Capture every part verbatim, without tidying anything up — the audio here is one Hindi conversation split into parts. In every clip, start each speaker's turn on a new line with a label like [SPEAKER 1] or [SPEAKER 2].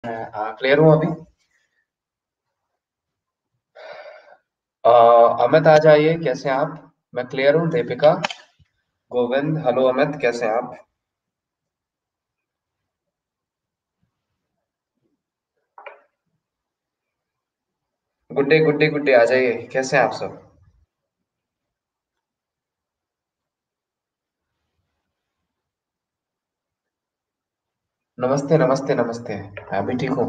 [SPEAKER 1] क्लियर हूँ अभी। अ, अमित आ जाइए, कैसे हैं आप? मैं क्लियर हूँ। दीपिका, गोविंद, हेलो अमित, कैसे हैं आप? Good day good day good day, आ जाइए, कैसे हैं आप सब? नमस्ते नमस्ते नमस्ते। मैं भी ठीक हूँ।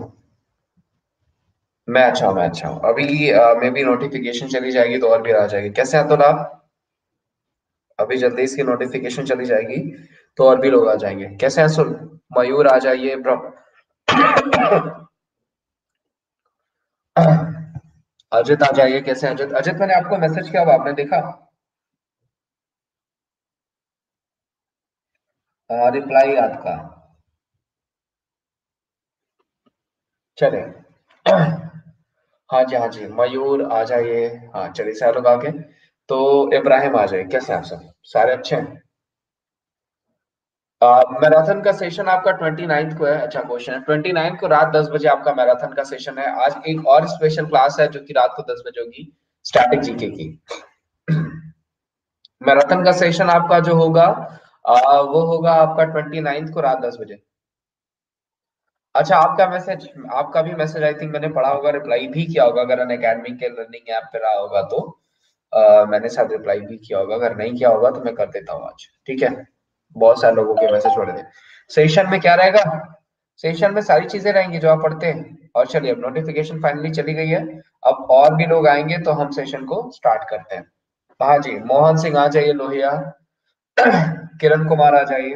[SPEAKER 1] मैं अच्छा हूँ, मैं अच्छा हूँ। अभी मे भी नोटिफिकेशन चली जाएगी तो और भी आ जाएगी। कैसे हैं अतुल आप? अभी जल्दी इसकी नोटिफिकेशन चली जाएगी तो और भी लोग आ जाएंगे। कैसे हैं सुन? मयूर आ जाइए, ब्रो। अजित आ जाइए, कैसे हैं अजित? अजित, मैंने आपको मैसेज किया, अब आपने देखा? रिप्लाई आपका। चले। हाँ जी, हाँ जी, मयूर आ जाइए। हाँ चलिए, सारे लोग आगे। तो इब्राहिम आ जाइए। कैसे हैं आप सब? सारे अच्छे हैं? मैराथन का सेशन आपका ट्वेंटी नाइन्थ को है। अच्छा क्वेश्चन है। ट्वेंटी नाइन्थ को रात दस बजे आपका मैराथन का सेशन है। आज एक और स्पेशल क्लास है जो कि रात को दस बजे होगी, स्टैटिक जीके की। मैराथन का सेशन आपका जो होगा, आ, वो होगा आपका ट्वेंटी नाइन्थ को रात दस बजे। अच्छा, आपका मैसेज, आपका भी मैसेज आई थिंक मैंने पढ़ा होगा, रिप्लाई भी किया होगा। अगर अन अकेडमी के लर्निंग ऐप पे रहा होगा तो अ, मैंने शायद रिप्लाई भी किया होगा। अगर नहीं किया होगा तो मैं कर देता हूँ आज, ठीक है? बहुत सारे लोगों के मैसेज छोड़े थे। सेशन में क्या रहेगा? सेशन में सारी चीजें रहेंगी जो आप पढ़ते हैं। और चलिए, अब नोटिफिकेशन फाइनली चली गई है। अब और भी लोग आएंगे तो हम सेशन को स्टार्ट करते हैं। हाँ जी, मोहन सिंह आ जाइए, लोहिया। किरण कुमार आ जाइए।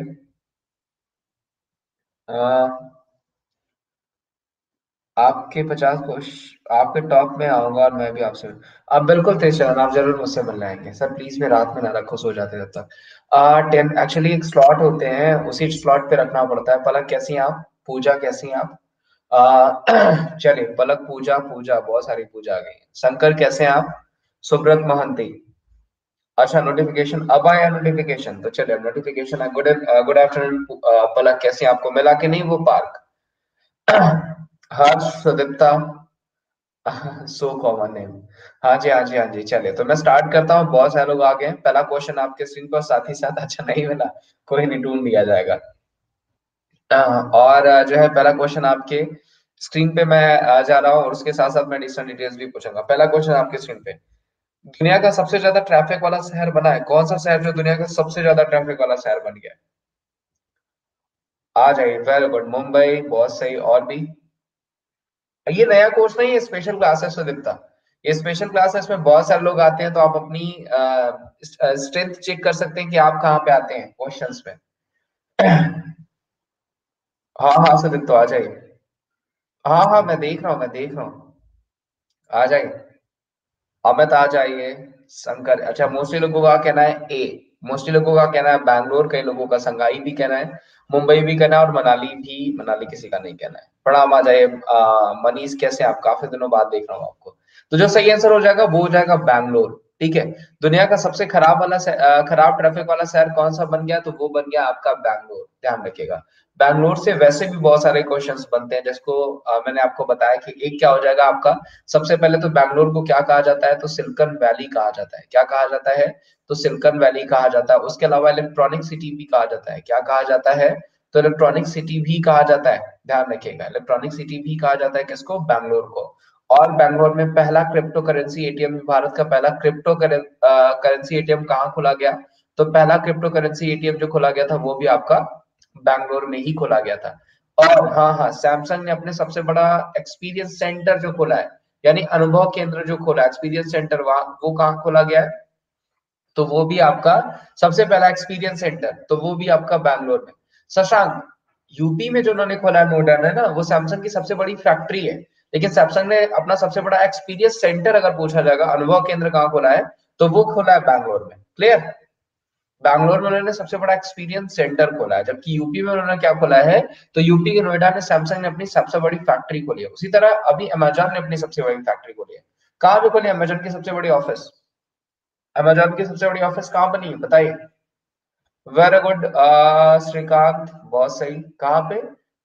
[SPEAKER 1] अ, आपके पचास क्वेश्चन आपके टॉप में आऊंगा और मैं भी आपसे। अब बिल्कुल थे चरण, आप जरूर मुझसे मिलने आएंगे सर। प्लीज मैं रात में ना रखो, सो जाते जब तक। आ, टेन एक्चुअली एक स्लॉट होते हैं, उसी स्लॉट पे रखना पड़ता है। पलक कैसी हैं आप? पूजा कैसी हैं आप? आ, चलिए, पलक, पूजा, पूजा, बहुत सारी पूजा आ गई है। शंकर कैसे हैं आप? सुब्रत महंती। अच्छा, नोटिफिकेशन अब आया नोटिफिकेशन, तो चलिए, नोटिफिकेशन है। गुड गुड आफ्टरनून पलक, कैसे हैं? आपको मिला कि नहीं वो park? Harsh, Sudipta. So common name. हाँ जी, हाँ जी, हाँ जी, चलिए तो मैं स्टार्ट करता हूँ। बहुत सारे लोग आ गए हैं। पहला क्वेश्चन आपके स्क्रीन पर, साथ ही साथ, अच्छा नहीं मिला, कोई नहीं, ढूंढ लिया जाएगा। अ, और अ, जो है, पहला क्वेश्चन आपके स्क्रीन पे मैं आ जा रहा हूँ और उसके साथ साथ मैं एडिशनल डिटेल्स भी पूछूंगा। पहला क्वेश्चन आपके स्क्रीन पे। दुनिया का सबसे ज्यादा ट्रैफिक वाला शहर बना है कौन सा शहर, जो दुनिया का सबसे ज्यादा ट्रैफिक वाला शहर बन गया है? आ जाइए, वेरी गुड, मुंबई, बहुत सही। और भी? ये नया कोर्स नहीं है, स्पेशल क्लास है सुदीप्ता। ये स्पेशल क्लास है, इसमें बहुत सारे लोग आते हैं, तो आप अपनी स्ट्रेंथ चेक कर सकते हैं कि आप कहाँ पे आते हैं क्वेश्चंस में। हाँ हाँ सुदीप्ता, आ जाइए। हाँ हाँ, मैं देख रहा हूँ, मैं देख रहा हूँ। आ जाइए। अमित आ जाइए। शंकर, अच्छा, मोस्टली लोगों का कहना है ए। मोस्टली लोगों का कहना है बैंगलोर, कई लोगों का संगाई भी कहना है, मुंबई भी कहना है, और मनाली भी। मनाली किसी का नहीं कहना है। प्रणाम, आ जाइए। अ, मनीष, कैसे हैं आप? काफी दिनों बाद देख रहा हूँ आपको। तो जो सही आंसर हो जाएगा वो हो जाएगा बैंगलोर, ठीक है। दुनिया का सबसे खराब वाला शह- अ, खराब ट्रैफिक वाला शहर कौन सा बन गया, तो वो बन गया आपका बैंगलोर, ध्यान रखिएगा। बैंगलोर से वैसे भी बहुत सारे क्वेश्चंस बनते हैं, जिसको अ, मैंने आपको बताया कि एक क्या हो जाएगा आपका। सबसे पहले तो बैंगलोर को क्या कहा जाता है, तो सिलिकॉन वैली कहा जाता है। क्या कहा जाता है? तो सिलिकॉन वैली कहा जाता है। उसके अलावा इलेक्ट्रॉनिक सिटी भी कहा जाता है। क्या कहा जाता है? तो इलेक्ट्रॉनिक सिटी भी कहा जाता है। ध्यान रखिएगा, इलेक्ट्रॉनिक सिटी भी कहा जाता है किसको? बैंगलोर को। और बैंगलोर में पहला क्रिप्टो करेंसी एटीएम, भारत का पहला क्रिप्टो करेंसी एटीएम कहाँ खोला गया? तो पहला क्रिप्टो करेंसी एटीएम जो खोला गया था वो भी आपका बैंगलोर में ही खोला गया था। और हाँ हाँ, सैमसंग ने अपने सबसे बड़ा एक्सपीरियंस सेंटर जो खोला है, यानी अनुभव केंद्र जो खोला, एक्सपीरियंस सेंटर, वहां वो कहाँ खोला गया है? तो वो भी आपका सबसे पहला एक्सपीरियंस सेंटर, तो वो भी आपका बैंगलोर में। शशांक, यूपी में जो उन्होंने खोला है मॉडर्न, है ना, वो सैमसंग की सबसे बड़ी फैक्ट्री है। लेकिन सैमसंग ने अपना सबसे बड़ा एक्सपीरियंस सेंटर अगर पूछा जाएगा, अनुभव केंद्र कहाँ खोला है, तो वो खोला है बैंगलोर में। क्लियर? बैंगलोर में उन्होंने सबसे बड़ा एक्सपीरियंस सेंटर खोला है, जबकि यूपी में उन्होंने क्या खोला है, तो यूपी के नोएडा में सैमसंग ने अपनी सबसे बड़ी फैक्ट्री खोली है। उसी तरह अभी अमेजॉन ने अपनी सबसे बड़ी फैक्ट्री खोली है। कहाँ पे खोली अमेजॉन की सबसे बड़ी ऑफिस? अमेजॉन की सबसे बड़ी ऑफिस कहाँ बनी है, बताइए। वेरी गुड श्रीकांत, बहुत सही। कहाँ पे?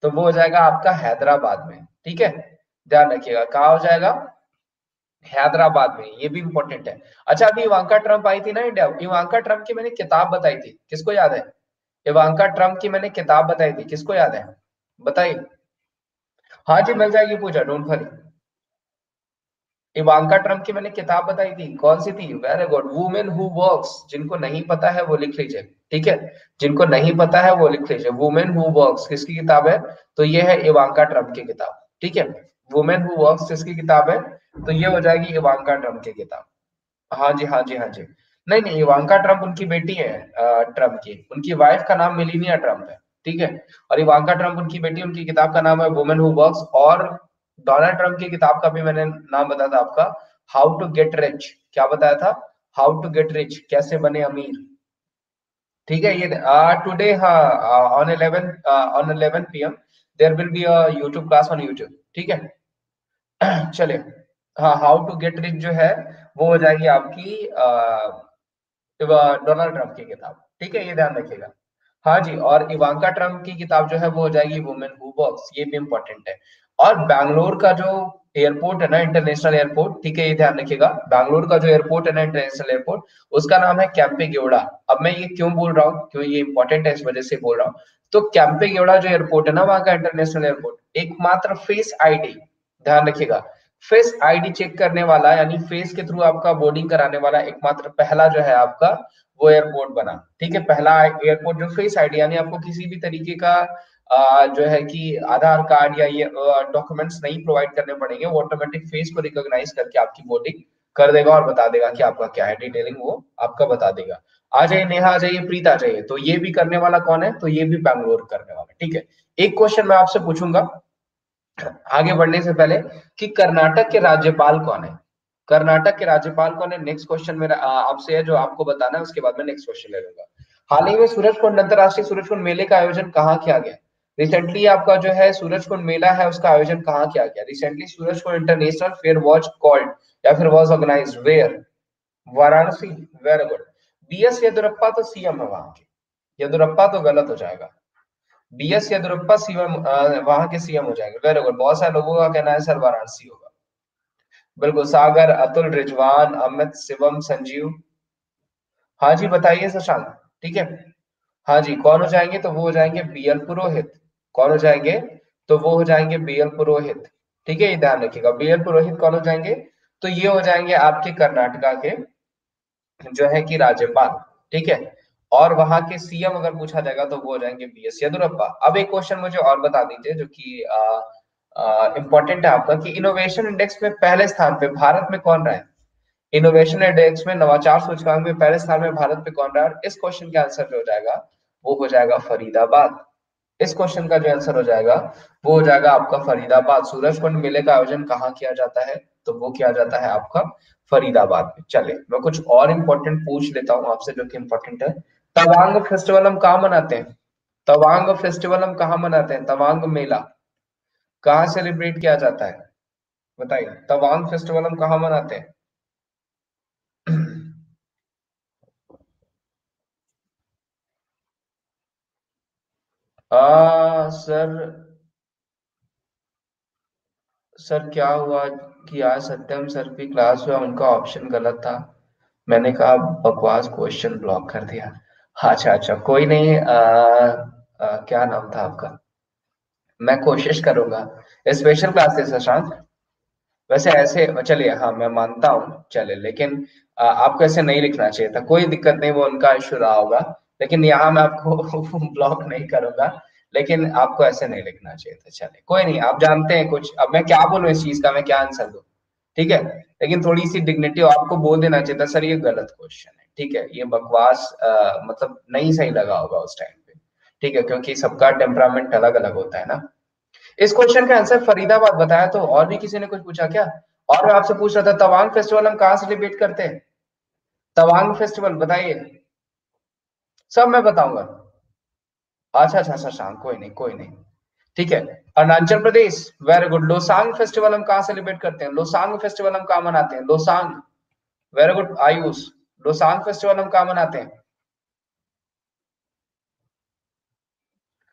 [SPEAKER 1] तो वो हो जाएगा आपका हैदराबाद में, ठीक है, ध्यान रखिएगा कहाँ हो जाएगा, हैदराबाद में, ये भी इंपॉर्टेंट है। अच्छा अभी इवांका ट्रम्प आई थी ना इंडिया, इवांका ट्रम्प की मैंने किताब बताई थी, किसको याद है? इवांका ट्रम्प की मैंने किताब बताई थी, किसको याद है, बताइए। हाँ जी मिल जाएगी Pooja, don't worry. Ivanka Trump की मैंने किताब बताई थी, कौन सी थी, very good, women who works, जिनको नहीं पता है वो लिख लीजिए, ठीक है, जिनको नहीं पता है वो लिख लीजिए, वुमेन हु वर्क्स किसकी किताब है, तो ये है इवांका ट्रम्प की किताब, ठीक है, वुमेन हु वर्क्स किसकी किताब है, तो ये हो जाएगी इवांका ट्रम्प की किताब। हाँ जी हाँ जी हाँ जी, नहीं नहीं इवांका ट्रम्प उनकी बेटी है, अ, ट्रम्प की, उनकी वाइफ का नाम मेलिनिया ट्रम्प है, ठीक है, और इवांका ट्रम्प उनकी बेटी, उनकी किताब का नाम है वुमेन हु वर्क्स। और डोनाल्ड ट्रम्प की किताब का भी मैंने नाम बताया था आपका, हाउ टू गेट रिच, क्या बताया था, हाउ टू गेट रिच, कैसे बने अमीर, ठीक है, ये टुडे हाँ on eleven on eleven P M there will be a YouTube class on YouTube, ठीक है। चलिए, हाँ हाउ टू गेट रिच जो है वो हो जाएगी आपकी डोनाल्ड ट्रम्प की किताब, ठीक है, ये ध्यान रखिएगा। हाँ जी, और इवांका ट्रम्प की किताब जो है वो हो जाएगी वुमेन हु वर्क्स, ये भी इंपॉर्टेंट है। और बैंगलोर का जो एयरपोर्ट है ना, इंटरनेशनल एयरपोर्ट, ठीक है, ये ध्यान रखिएगा, बैंगलोर का जो एयरपोर्ट है ना, इंटरनेशनल एयरपोर्ट, उसका नाम है कैंपेगौड़ा। अब मैं ये क्यों बोल रहा हूँ, क्यों ये इंपॉर्टेंट है, इस वजह से बोल रहा हूँ। तो कैंपेगौड़ा जो एयरपोर्ट है ना, वहां का इंटरनेशनल एयरपोर्ट, एकमात्र फेस आईडी, ध्यान रखिएगा, फेस आईडी चेक करने वाला, यानी फेस के थ्रू आपका बोर्डिंग कराने वाला एकमात्र पहला जो है आपका वो एयरपोर्ट बना, ठीक है, पहला एयरपोर्ट जो फेस आईडी, यानी आपको किसी भी तरीके का आ, जो है कि आधार कार्ड या ये डॉक्यूमेंट्स नहीं प्रोवाइड करने पड़ेंगे, वो ऑटोमेटिक फेस को रिकॉग्नाइज करके आपकी बोर्डिंग कर देगा और बता देगा कि आपका क्या है, डिटेलिंग वो आपका बता देगा। आ जाइए नेहा, आ जाइए प्रीत, आ जाइए। तो ये भी करने वाला कौन है, तो ये भी बैंगलोर करने वाला, ठीक है। एक क्वेश्चन मैं आपसे पूछूंगा आगे बढ़ने से पहले, कि कर्नाटक के राज्यपाल कौन है, कर्नाटक के राज्यपाल कौन है, नेक्स्ट क्वेश्चन मेरा आ, आपसे है जो आपको बताना है, उसके बाद मैं नेक्स्ट क्वेश्चन ले लूंगा। हाल ही में सूरजकुंड अंतरराष्ट्रीय सूरजकुंड मेले का आयोजन कहाँ किया गया, रिसेंटली आपका जो है सूरजकुंड मेला है उसका आयोजन कहाँ किया गया, recently Surajkund international fair was called या फिर was organised where, Varanasi, very good. B S Yedurappa तो सीएम है वहां के, येदुरप्पा तो गलत हो जाएगा, बी एस येदुरप्पा सीएम वहां के सीएम हो जाएंगे, वेरी गुड, बहुत सारे लोगों का कहना है सर वाराणसी होगा, बिल्कुल, सागर, अतुल, रिजवान, अमित, शिवम, संजीव, हाँ जी बताइए शशांक, ठीक है, हाँ जी कौन हो जाएंगे, तो वो हो जाएंगे बी एल पुरोहित, कौन हो जाएंगे, तो वो हो जाएंगे बी एल पुरोहित, ठीक है, ये ध्यान रखिएगा, बी एल पुरोहित कौन हो जाएंगे, तो ये हो जाएंगे आपके कर्नाटका के जो है कि राज्यपाल, ठीक है, और वहां के सीएम अगर पूछा जाएगा तो वो हो जाएंगे बी एस येदुरप्पा। अब एक क्वेश्चन मुझे और बता दीजिए जो कि इंपॉर्टेंट है आपका, कि इनोवेशन इंडेक्स में पहले स्थान पे भारत में कौन रहा है, इनोवेशन इंडेक्स में नवाचार सूचकांक में पहले स्थान में भारत पे कौन रहा है, इस क्वेश्चन का आंसर जो हो जाएगा वो हो जाएगा फरीदाबाद, इस क्वेश्चन का जो आंसर हो जाएगा वो हो जाएगा आपका फरीदाबाद। सूरजकुंड मेले का आयोजन कहाँ किया जाता है, तो वो किया जाता है आपका फरीदाबाद में। चलिए मैं कुछ और इंपॉर्टेंट पूछ लेता हूँ आपसे जो कि इंपॉर्टेंट है। तवांग फेस्टिवल हम कहाँ मनाते हैं, तवांग फेस्टिवल हम कहाँ मनाते हैं, तवांग मेला कहाँ सेलिब्रेट किया जाता है, बताइए, तवांग फेस्टिवल हम कहाँ मनाते हैं। आ, सर सर क्या हुआ कि आज सत्यम सर की क्लास में उनका ऑप्शन गलत था, मैंने कहा बकवास, क्वेश्चन ब्लॉक कर दिया। अच्छा अच्छा कोई नहीं, आ, आ, क्या नाम था आपका, मैं कोशिश करूंगा, स्पेशल क्लास थे शशांक, वैसे ऐसे चलिए, हाँ मैं मानता हूँ, चलिए, लेकिन आ, आपको ऐसे नहीं लिखना चाहिए था, कोई दिक्कत नहीं, वो उनका इशू रहा होगा, लेकिन यहाँ मैं आपको ब्लॉक नहीं करूंगा, लेकिन आपको ऐसे नहीं लिखना चाहिए था, चलिए कोई नहीं, आप जानते हैं कुछ, अब मैं क्या बोलूं इस चीज का, मैं क्या आंसर दूं, ठीक है, लेकिन थोड़ी सी डिग्निटी आपको बोल देना चाहिए था सर ये गलत क्वेश्चन है, ठीक है, ये बकवास, आ, मतलब नहीं सही लगा होगा उस टाइम पे, ठीक है, क्योंकि सबका टेम्परामेंट अलग अलग होता है ना। इस क्वेश्चन का आंसर फरीदाबाद बताया, तो और भी किसी ने कुछ पूछा क्या, और मैं आपसे पूछ रहा था तवांग फेस्टिवल हम कहाँ सेलिब्रेट करते हैं, तवांग फेस्टिवल बताइए, सब मैं बताऊंगा। अच्छा अच्छा अच्छा शाम, कोई नहीं कोई नहीं, ठीक है, Arunachal Pradesh, very good, Losang festival हम कहाँ सेलिब्रेट करते हैं, लोसांग फेस्टिवल हम कहाँ मनाते हैं, Losang, very good Ayush, Losang festival हम कहाँ मनाते हैं,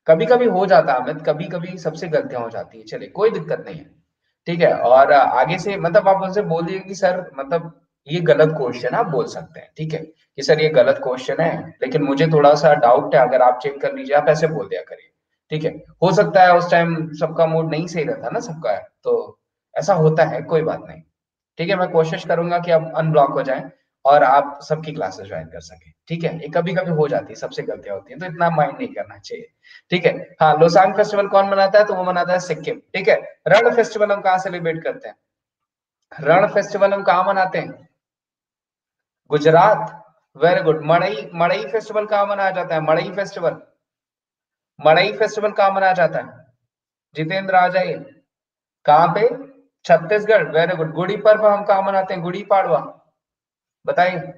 [SPEAKER 1] कभी कभी हो जाता है अमित, कभी कभी सबसे गलतियां हो जाती है, चलिए कोई दिक्कत नहीं है। ठीक है, और आगे से मतलब आप उनसे बोल दीजिए कि सर मतलब ये गलत क्वेश्चन आप बोल सकते हैं, ठीक है कि सर ये गलत क्वेश्चन है लेकिन मुझे थोड़ा सा डाउट है, अगर आप चेक कर लीजिए, आप ऐसे बोल दिया करिए। ठीक है, हो सकता है उस टाइम सबका मूड नहीं सही रहता ना सबका, तो ऐसा होता है, कोई बात नहीं। ठीक है, मैं कोशिश करूंगा कि आप अनब्लॉक हो जाएं और आप सबकी क्लासेस ज्वाइन कर सकें। ठीक है, ये कभी कभी हो जाती है, सबसे गलतियां होती हैं, तो इतना माइंड नहीं करना चाहिए। ठीक है, हाँ, लोसांग फेस्टिवल कौन मनाता है? तो वो मनाता है सिक्किम। ठीक है, रण फेस्टिवल हम कहाँ सेलिब्रेट करते हैं? रण फेस्टिवल हम कहाँ मनाते हैं? Gujarat. Very good. Madai, Madai festival कहाँ मनाया जाता है? मड़ई फेस्टिवल, मड़ई फेस्टिवल कहाँ मनाया जाता है? जितेंद्र आ जाइए। कहाँ पे? छत्तीसगढ़। Very good. गुड़ी पर्व हम कहाँ मनाते हैं? गुड़ी पाड़वा, बताइए।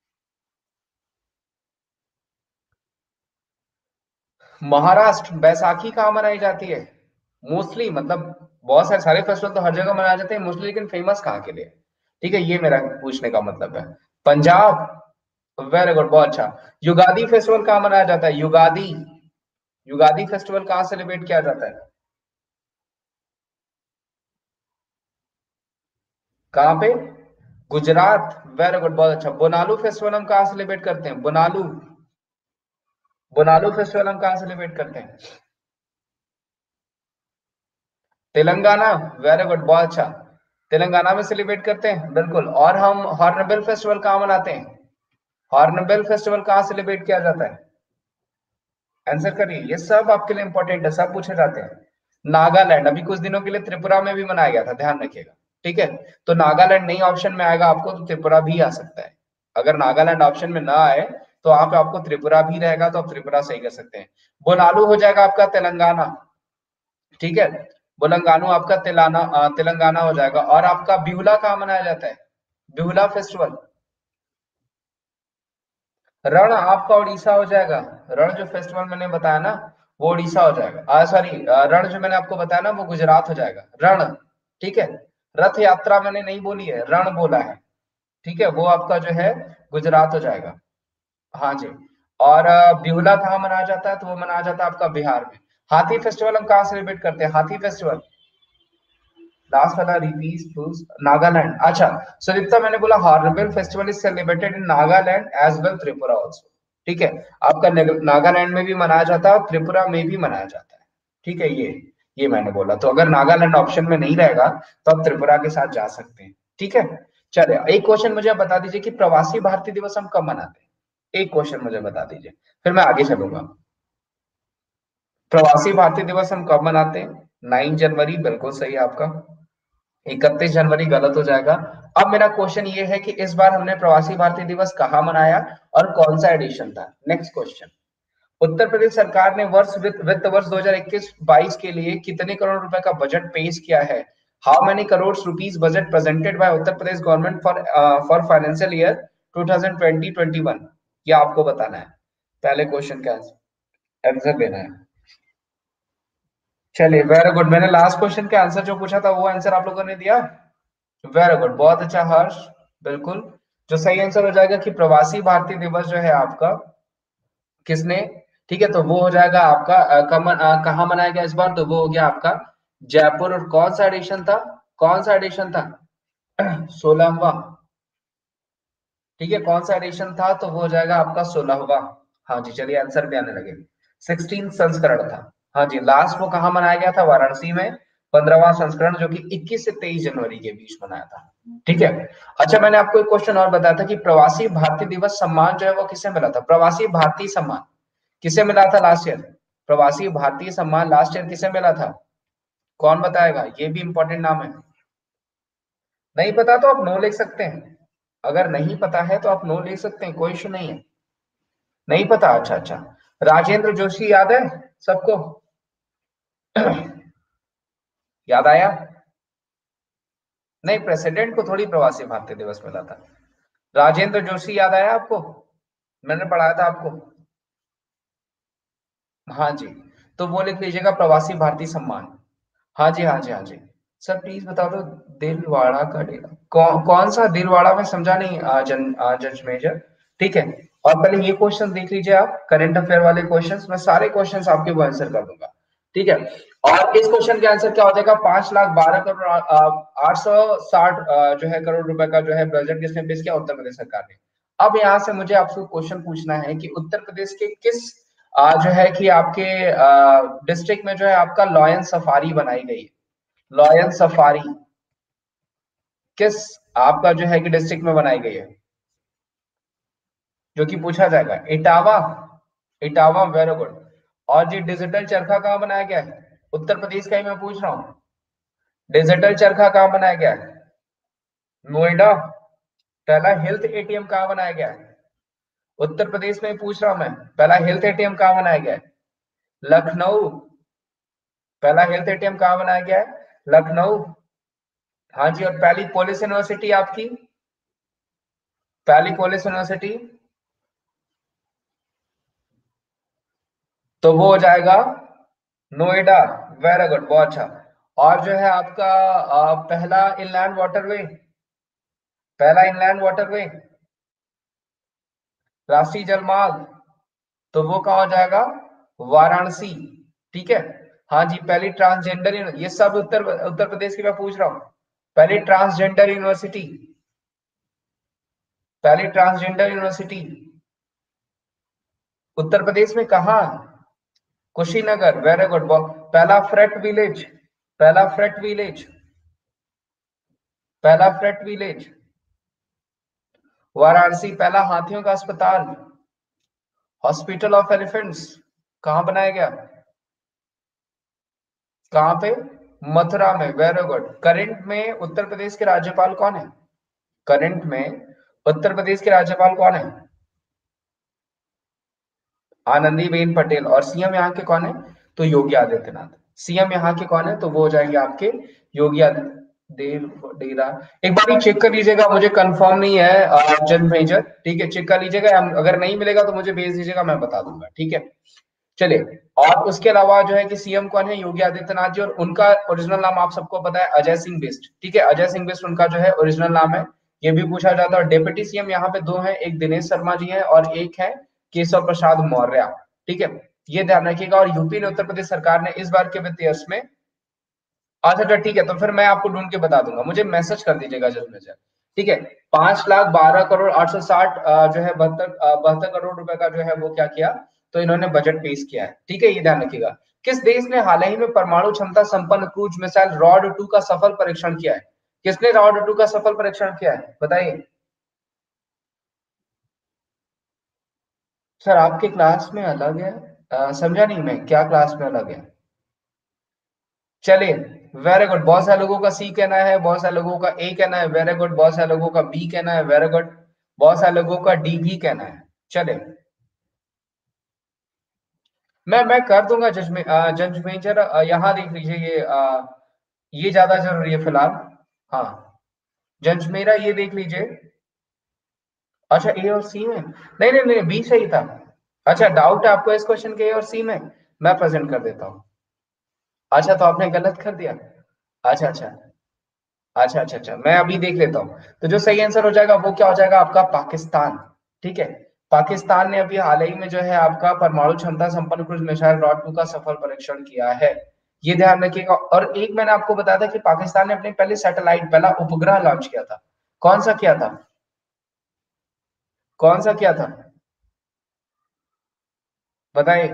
[SPEAKER 1] महाराष्ट्र। बैसाखी कहाँ मनाई जाती है? मोस्टली मतलब बहुत सारे सारे फेस्टिवल तो हर जगह मनाए जाते हैं मोस्टली, लेकिन फेमस कहाँ के लिए? ठीक है, ये मेरा पूछने का मतलब है। पंजाब। वेरी गुड, बहुत अच्छा। युगादी फेस्टिवल कहाँ मनाया जाता है? युगादी, युगादी फेस्टिवल कहाँ सेलिब्रेट किया जाता है? कहाँ पे? गुजरात। वेरी गुड, बहुत अच्छा। बोनालू फेस्टिवल हम कहाँ सेलिब्रेट करते हैं? बोनालू, बोनालू फेस्टिवल हम कहाँ सेलिब्रेट करते हैं? तेलंगाना। वेरी गुड, बहुत अच्छा। तेलंगाना में सेलिब्रेट करते हैं, बिल्कुल। और हम हॉर्नबिल फेस्टिवल कहाँ मनाते हैं? हॉर्नबिल फेस्टिवल कहाँ सेलिब्रेट किया जाता है? आंसर करिए, ये सब आपके लिए इंपॉर्टेंट है, सब पूछे जाते हैं। नागालैंड। अभी कुछ दिनों के लिए त्रिपुरा में भी मनाया गया था, ध्यान रखिएगा। ठीक है, तो नागालैंड नहीं ऑप्शन में आएगा आपको तो त्रिपुरा भी आ सकता है। अगर नागालैंड ऑप्शन में ना आए तो आप आपको त्रिपुरा भी रहेगा, तो आप त्रिपुरा सही कर सकते हैं। बोनालू हो जाएगा आपका तेलंगाना। ठीक है, बोलंगानू आपका तेलाना अ, तेलंगाना हो जाएगा। और आपका बिहुला कहाँ मनाया जाता है? बिहुला फेस्टिवल। रण आपका उड़ीसा हो जाएगा। रण जो फेस्टिवल मैंने बताया ना, वो उड़ीसा हो जाएगा। सॉरी, रण जो मैंने आपको बताया ना वो गुजरात हो जाएगा। रण, ठीक है। रथ यात्रा मैंने नहीं बोली है, रण बोला है। ठीक है, वो आपका जो है गुजरात हो जाएगा। हाँ जी। और अ, बिहुला कहाँ मनाया जाता है? तो वो मनाया जाता है आपका बिहार में। हाथी फेस्टिवल हम कहाँ सेलिब्रेट करते हैं? हाथी फेस्टिवल, लास्ट वाला रिपीट प्लस नागालैंड। अच्छा, सुदीप्ता, मैंने बोला hornbill festival is celebrated in Nagaland as well Tripura also. ठीक है, आपका नागालैंड में भी मनाया जाता है और त्रिपुरा में भी मनाया जाता है। ठीक है, ये ये मैंने बोला, तो अगर नागालैंड ऑप्शन में नहीं रहेगा तो आप त्रिपुरा के साथ जा सकते हैं। ठीक है, चलिए एक क्वेश्चन मुझे आप बता दीजिए कि प्रवासी भारतीय दिवस हम कब मनाते हैं? एक क्वेश्चन मुझे बता दीजिए, फिर मैं आगे चलूंगा। प्रवासी भारतीय दिवस हम कब मनाते हैं? नाइन जनवरी, बिल्कुल सही है आपका। इकतीस जनवरी गलत हो जाएगा। अब मेरा क्वेश्चन ये है कि इस बार हमने प्रवासी भारतीय दिवस कहाँ मनाया और कौन सा एडिशन था? Next question. उत्तर प्रदेश सरकार ने वर्ष वित्त वित्त वर्ष दो हज़ार इक्कीस बाईस के लिए कितने करोड़ रुपए का बजट पेश किया है? How many crore rupees budget presented by Uttar Pradesh government for for financial year twenty twenty one? ये आपको बताना है, पहले क्वेश्चन का आंसर देना है। चलिए, वेरी गुड। मैंने लास्ट क्वेश्चन के आंसर जो पूछा था वो आंसर आप लोगों ने दिया। वेरी गुड, बहुत अच्छा हर्ष। बिल्कुल, जो सही आंसर हो जाएगा कि प्रवासी भारतीय दिवस जो है आपका किसने, ठीक है, तो वो हो जाएगा आपका अ, कमन अ, कहाँ मनाया गया इस बार? तो वो हो गया आपका जयपुर। और कौन सा एडिशन था? कौन सा एडिशन था? सोलहवा। ठीक है, कौन सा एडिशन था? तो वो हो जाएगा आपका सोलहवा। हाँ जी, चलिए आंसर भी आने लगे। सिक्सटीन संस्करण था। हाँ जी, लास्ट वो कहाँ मनाया गया था? वाराणसी में। पंद्रहवा संस्करण जो कि इक्कीस से तेईस जनवरी के बीच मनाया था। ठीक है। अच्छा, मैंने आपको एक क्वेश्चन और बताया था कि प्रवासी भारतीय दिवस सम्मान जो है वो किसे मिला था? प्रवासी भारतीय सम्मान किसे मिला था लास्ट ईयर? प्रवासी भारतीय सम्मान लास्ट ईयर किसे मिला था? कौन बताएगा? ये भी इंपॉर्टेंट नाम है। नहीं पता तो आप नो लिख सकते हैं। अगर नहीं पता है तो आप नो लिख सकते हैं, कोई इशू नहीं है। नहीं पता, अच्छा अच्छा। राजेंद्र जोशी याद है सबको? याद आया? नहीं, प्रेसिडेंट को थोड़ी प्रवासी भारतीय दिवस मिला था। राजेंद्र जोशी याद आया आपको? मैंने पढ़ाया था आपको। हाँ जी, तो वो लिख लीजिएगा प्रवासी भारतीय सम्मान। हाँ जी, हाँ जी, हाँ जी। सर प्लीज बता दो, दिलवाड़ा का डेरा कौन कौन सा? दिलवाड़ा में समझा नहीं, आ, जन आ, जज मेजर। ठीक है, और पहले ये क्वेश्चन देख लीजिए आप, करंट अफेयर वाले क्वेश्चंस, मैं सारे क्वेश्चंस आपके वो आंसर कर दूंगा, ठीक है। और इस क्वेश्चन के आंसर क्या हो जाएगा, पांच लाख बारह करोड़ आठ सौ साठ जो है करोड़ रुपए का जो है बजट किसने पेश किया, उत्तर प्रदेश सरकार ने। अब यहाँ से मुझे आपसे क्वेश्चन पूछना है कि उत्तर प्रदेश के किस आ, जो है कि आपके डिस्ट्रिक्ट में जो है आपका लॉयन सफारी बनाई गई है, लॉयन सफारी किस आपका जो है कि डिस्ट्रिक्ट में बनाई गई है, जो कि पूछा जाएगा। Etawah, Etawah, very good. और जी डिजिटल चरखा कहाँ बनाया गया है, उत्तर प्रदेश का ही मैं पूछ रहा हूँ, डिजिटल चरखा कहाँ बनाया गया है, नोएडा। पहला हेल्थ एटीएम कहाँ बनाया गया है, उत्तर प्रदेश में ही पूछ रहा हूं मैं, पहला हेल्थ एटीएम कहाँ बनाया गया है, लखनऊ। पहला हेल्थ एटीएम कहाँ बनाया गया है, लखनऊ। हाँ जी, और पहली पुलिस यूनिवर्सिटी आपकी, पहली पुलिस यूनिवर्सिटी, तो वो हो जाएगा नोएडा, वेरी गुड, बहुत अच्छा। और जो है आपका आ, पहला इनलैंड वाटरवे, पहला इनलैंड वाटरवे, राष्ट्रीय जलमार्ग, तो वो कहाँ हो जाएगा, वाराणसी, ठीक है। हाँ जी, पहली ट्रांसजेंडर, ये सब उत्तर उत्तर प्रदेश की मैं पूछ रहा हूँ, पहली ट्रांसजेंडर यूनिवर्सिटी, पहली ट्रांसजेंडर यूनिवर्सिटी उत्तर प्रदेश में कहाँ, कुशीनगर, वेरी गुड। पहला फ्रेट विलेज, पहला फ्रेट विलेज, पहला फ्रेट विलेज वाराणसी। पहला हाथियों का अस्पताल, हॉस्पिटल ऑफ एलिफेंट्स, कहाँ बनाया गया, कहाँ पे, मथुरा में, वेरी गुड। करंट में उत्तर प्रदेश के राज्यपाल कौन है, करंट में उत्तर प्रदेश के राज्यपाल कौन है, आनंदीबेन पटेल। और सीएम यहाँ के कौन है, तो योगी आदित्यनाथ। सीएम यहाँ के कौन है, तो वो हो जाएंगे आपके योगी आदित्य देव डेरा। एक बार ही चेक कर लीजिएगा, मुझे कंफर्म नहीं है जन मेजर, ठीक है, चेक कर लीजिएगा, अगर नहीं मिलेगा तो मुझे भेज दीजिएगा, मैं बता दूंगा, ठीक है। चलिए, और उसके अलावा जो है कि सीएम कौन है, योगी आदित्यनाथ जी, और उनका ओरिजिनल नाम आप सबको पता है, अजय सिंह बिस्ट, ठीक है, अजय सिंह बिस्ट उनका जो है ओरिजिनल नाम है, ये भी पूछा जाता है। और डिप्टी सीएम यहाँ पे दो हैं, एक दिनेश शर्मा जी हैं और एक है केशव प्रसाद मौर्य, ठीक है, ये ध्यान रखिएगा। और यूपी ने, उत्तर प्रदेश सरकार ने इस बार के वित्तीय वर्ष में, अच्छा अच्छा ठीक है, तो फिर मैं आपको ढूंढ के बता दूंगा, मुझे मैसेज कर दीजिएगा जल्द से, ठीक है। पांच लाख बारह करोड़ आठ सौ साठ जो है बहत्तर बहत्तर करोड़ रुपए का जो है वो क्या किया, तो इन्होंने बजट पेश किया है, ठीक है, ये ध्यान रखिएगा। किस देश ने हाल ही में परमाणु क्षमता संपन्न क्रूज मिसाइल रॉड टू का सफल परीक्षण किया है, किसने रॉड टू का सफल परीक्षण किया है, बताइए। सर आपके क्लास में अलग है, अ, समझा नहीं मैं, क्या क्लास में अलग है। चलिए, वेरी गुड, बहुत सारे लोगों का सी कहना है, बहुत सारे लोगों का ए कहना है, वेरी गुड, बहुत सारे लोगों का बी कहना है, वेरी गुड, बहुत सारे लोगों का डी भी कहना है। चलिए, मैं मैं कर दूंगा जज में, जज मेजर, यहाँ देख लीजिए, ये अ, ये ज्यादा जरूरी है फिलहाल। हाँ, जज मेरा ये देख लीजिए। अच्छा, ए और सी में, नहीं नहीं नहीं, बी सही था। अच्छा, डाउट है आपको इस क्वेश्चन के ए और सी में, मैं प्रेजेंट कर देता हूँ। अच्छा, तो आपने गलत कर दिया। अच्छा अच्छा, अच्छा अच्छा अच्छा, मैं अभी देख लेता हूँ। तो जो सही आंसर हो जाएगा वो क्या हो जाएगा आपका, पाकिस्तान, ठीक है। पाकिस्तान ने अभी हाल ही में जो है आपका परमाणु क्षमता संपन्न क्रूज मिसाइल रॉड टू का सफल परीक्षण किया है, ये ध्यान रखिएगा। और एक मैंने आपको बताया था कि पाकिस्तान ने अपने पहले सैटेलाइट, पहला उपग्रह लॉन्च किया था, कौन सा किया था, कौन सा किया था, बताइए।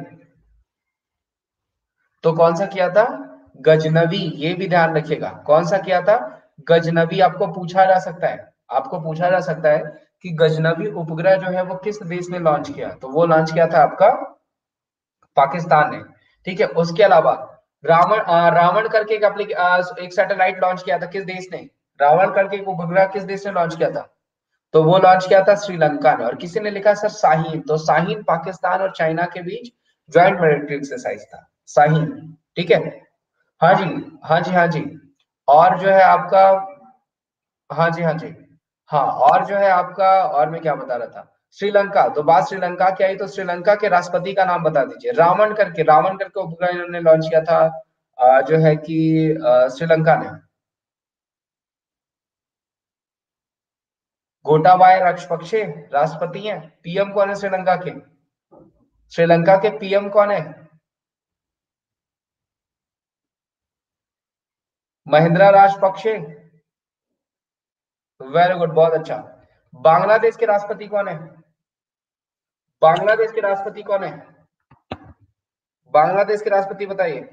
[SPEAKER 1] तो कौन सा किया था, गजनवी, ये भी ध्यान रखिएगा, कौन सा किया था, गजनवी। आपको पूछा जा सकता है, आपको पूछा जा सकता है कि गजनवी उपग्रह जो है वो किस देश ने लॉन्च किया, तो वो लॉन्च किया था आपका पाकिस्तान ने, ठीक है। उसके अलावा रावण, अ, रावण करके एक एप्लीके- अ, एक सैटेलाइट लॉन्च किया था, किस देश ने, रावण करके एक उपग्रह किस देश ने लॉन्च किया था, तो वो लॉन्च किया था श्रीलंका ने। और किसी ने लिखा सर शाहीन, तो शाहीन पाकिस्तान और चाइना के बीच ज्वाइंट मिलिट्री एक्सरसाइज था, शाहीन, ठीक है। हाँ जी, हाँ जी, हाँ जी। और जो है आपका, हाँ जी, हाँ जी, हाँ, और जो है आपका, और मैं क्या बता रहा था, श्रीलंका, तो बात श्रीलंका की आई, तो श्रीलंका के राष्ट्रपति का नाम बता दीजिए, रावण करके, रावण करके उपग्रह इन्होंने लॉन्च किया था, अ, जो है कि अ, श्रीलंका ने। गोटाबाया राजपक्षे राष्ट्रपति हैं। पीएम कौन है श्रीलंका के? श्रीलंका के पीएम कौन है? महिंद्रा राजपक्षे। वेरी गुड, बहुत अच्छा। बांग्लादेश के राष्ट्रपति कौन है? बांग्लादेश के राष्ट्रपति कौन है? बांग्लादेश के राष्ट्रपति बताइए।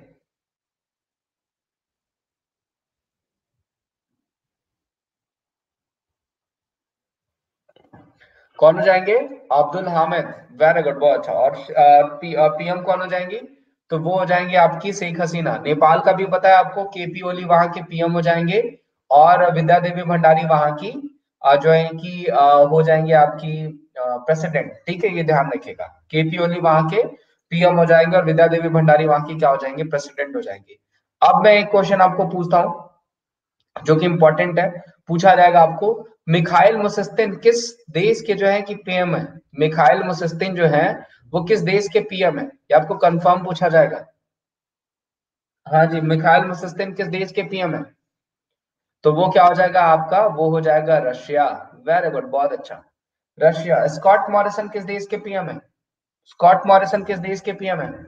[SPEAKER 1] कौन हो जाएंगे? अब्दुल हामिद। वेरी गुड, बहुत अच्छा। और पी, पीएम कौन हो जाएंगी? तो वो हो जाएंगे आपकी शेख हसीना। नेपाल का भी पता है आपको, केपी ओली वहां के पीएम हो जाएंगे। और विद्या देवी भंडारी वहां की अ, जो है कि अ, हो जाएंगे आपकी प्रेसिडेंट। ठीक है, ये ध्यान रखिएगा। केपी ओली वहां के पीएम हो जाएंगे और विद्या देवी भंडारी वहां की क्या हो जाएंगे? प्रेसिडेंट हो जाएंगे। अब मैं एक क्वेश्चन आपको पूछता हूँ जो कि इंपॉर्टेंट है, पूछा जाएगा आपको। मिखाइल मुसिस्तिन किस देश के जो है कि पीएम है? मिखाइल मुसिस्तिन जो है वो किस देश के पीएम है? ये आपको कंफर्म पूछा जाएगा। हाँ जी, मिखाइल मुसिस्तिन किस देश के पीएम है? तो वो क्या हो जाएगा आपका? वो हो जाएगा रशिया। वेरी गुड, बहुत अच्छा। रशिया। स्कॉट मॉरिसन किस देश के पीएम है? स्कॉट मॉरिसन किस देश के पीएम है?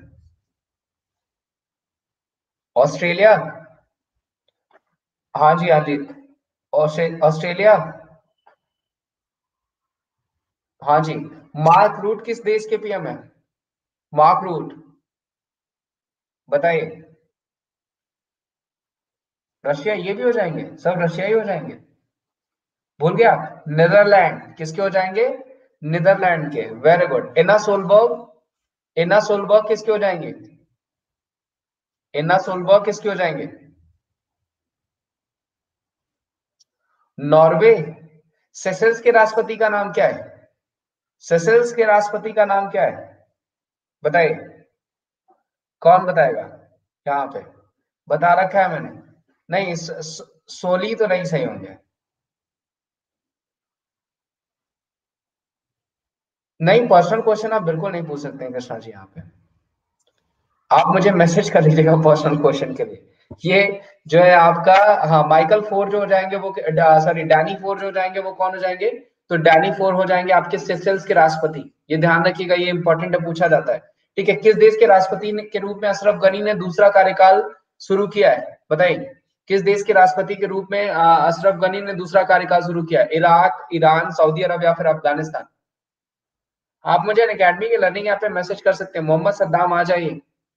[SPEAKER 1] ऑस्ट्रेलिया। हाँ जी, हाँ जी। ऑस्ट्रे- ऑस्ट्रेलिया। हाँ जी। मार्क रूट किस देश के पीएम है? मार्क रूट बताइए। रशिया, ये भी हो जाएंगे? सब रशिया ही हो जाएंगे? भूल गया? नीदरलैंड किसके हो जाएंगे? नीदरलैंड के। Very good. Erna Solberg. Erna Solberg किसके हो जाएंगे? इना सोलबर्ग किसके हो जाएंगे? नॉर्वे। सेशल्स के राष्ट्रपति का नाम क्या है? सेशल्स के राष्ट्रपति का नाम क्या है? बताइए। कौन बताएगा? यहाँ पे बता रखा है मैंने। नहीं, स, स, सोली तो नहीं सही होंगे। नहीं, पर्सनल क्वेश्चन आप बिल्कुल नहीं पूछ सकते हैं कृष्णा जी यहाँ पे। आप मुझे मैसेज कर लीजिएगा पर्सनल क्वेश्चन के लिए। ये जो है आपका, हाँ, माइकल फोर जो हो जाएंगे वो, सॉरी डैनी फोर जो हो जाएंगे वो कौन हो जाएंगे? तो डैनी फोर हो जाएंगे आपके सेशल्स के राष्ट्रपति। ये ध्यान रखिएगा, ये इंपॉर्टेंट है, पूछा जाता है। ठीक है, किस देश के राष्ट्रपति के रूप में अशरफ गनी ने दूसरा कार्यकाल शुरू किया है? बताइए। किस देश के राष्ट्रपति के रूप में अ, अशरफ गनी ने दूसरा कार्यकाल शुरू किया? इराक, ईरान, सऊदी अरब या फिर अफगानिस्तान? आप मुझे अकेडमी के लर्निंग यहाँ पे मैसेज कर सकते हैं। मोहम्मद सद्दाम आ जाइए।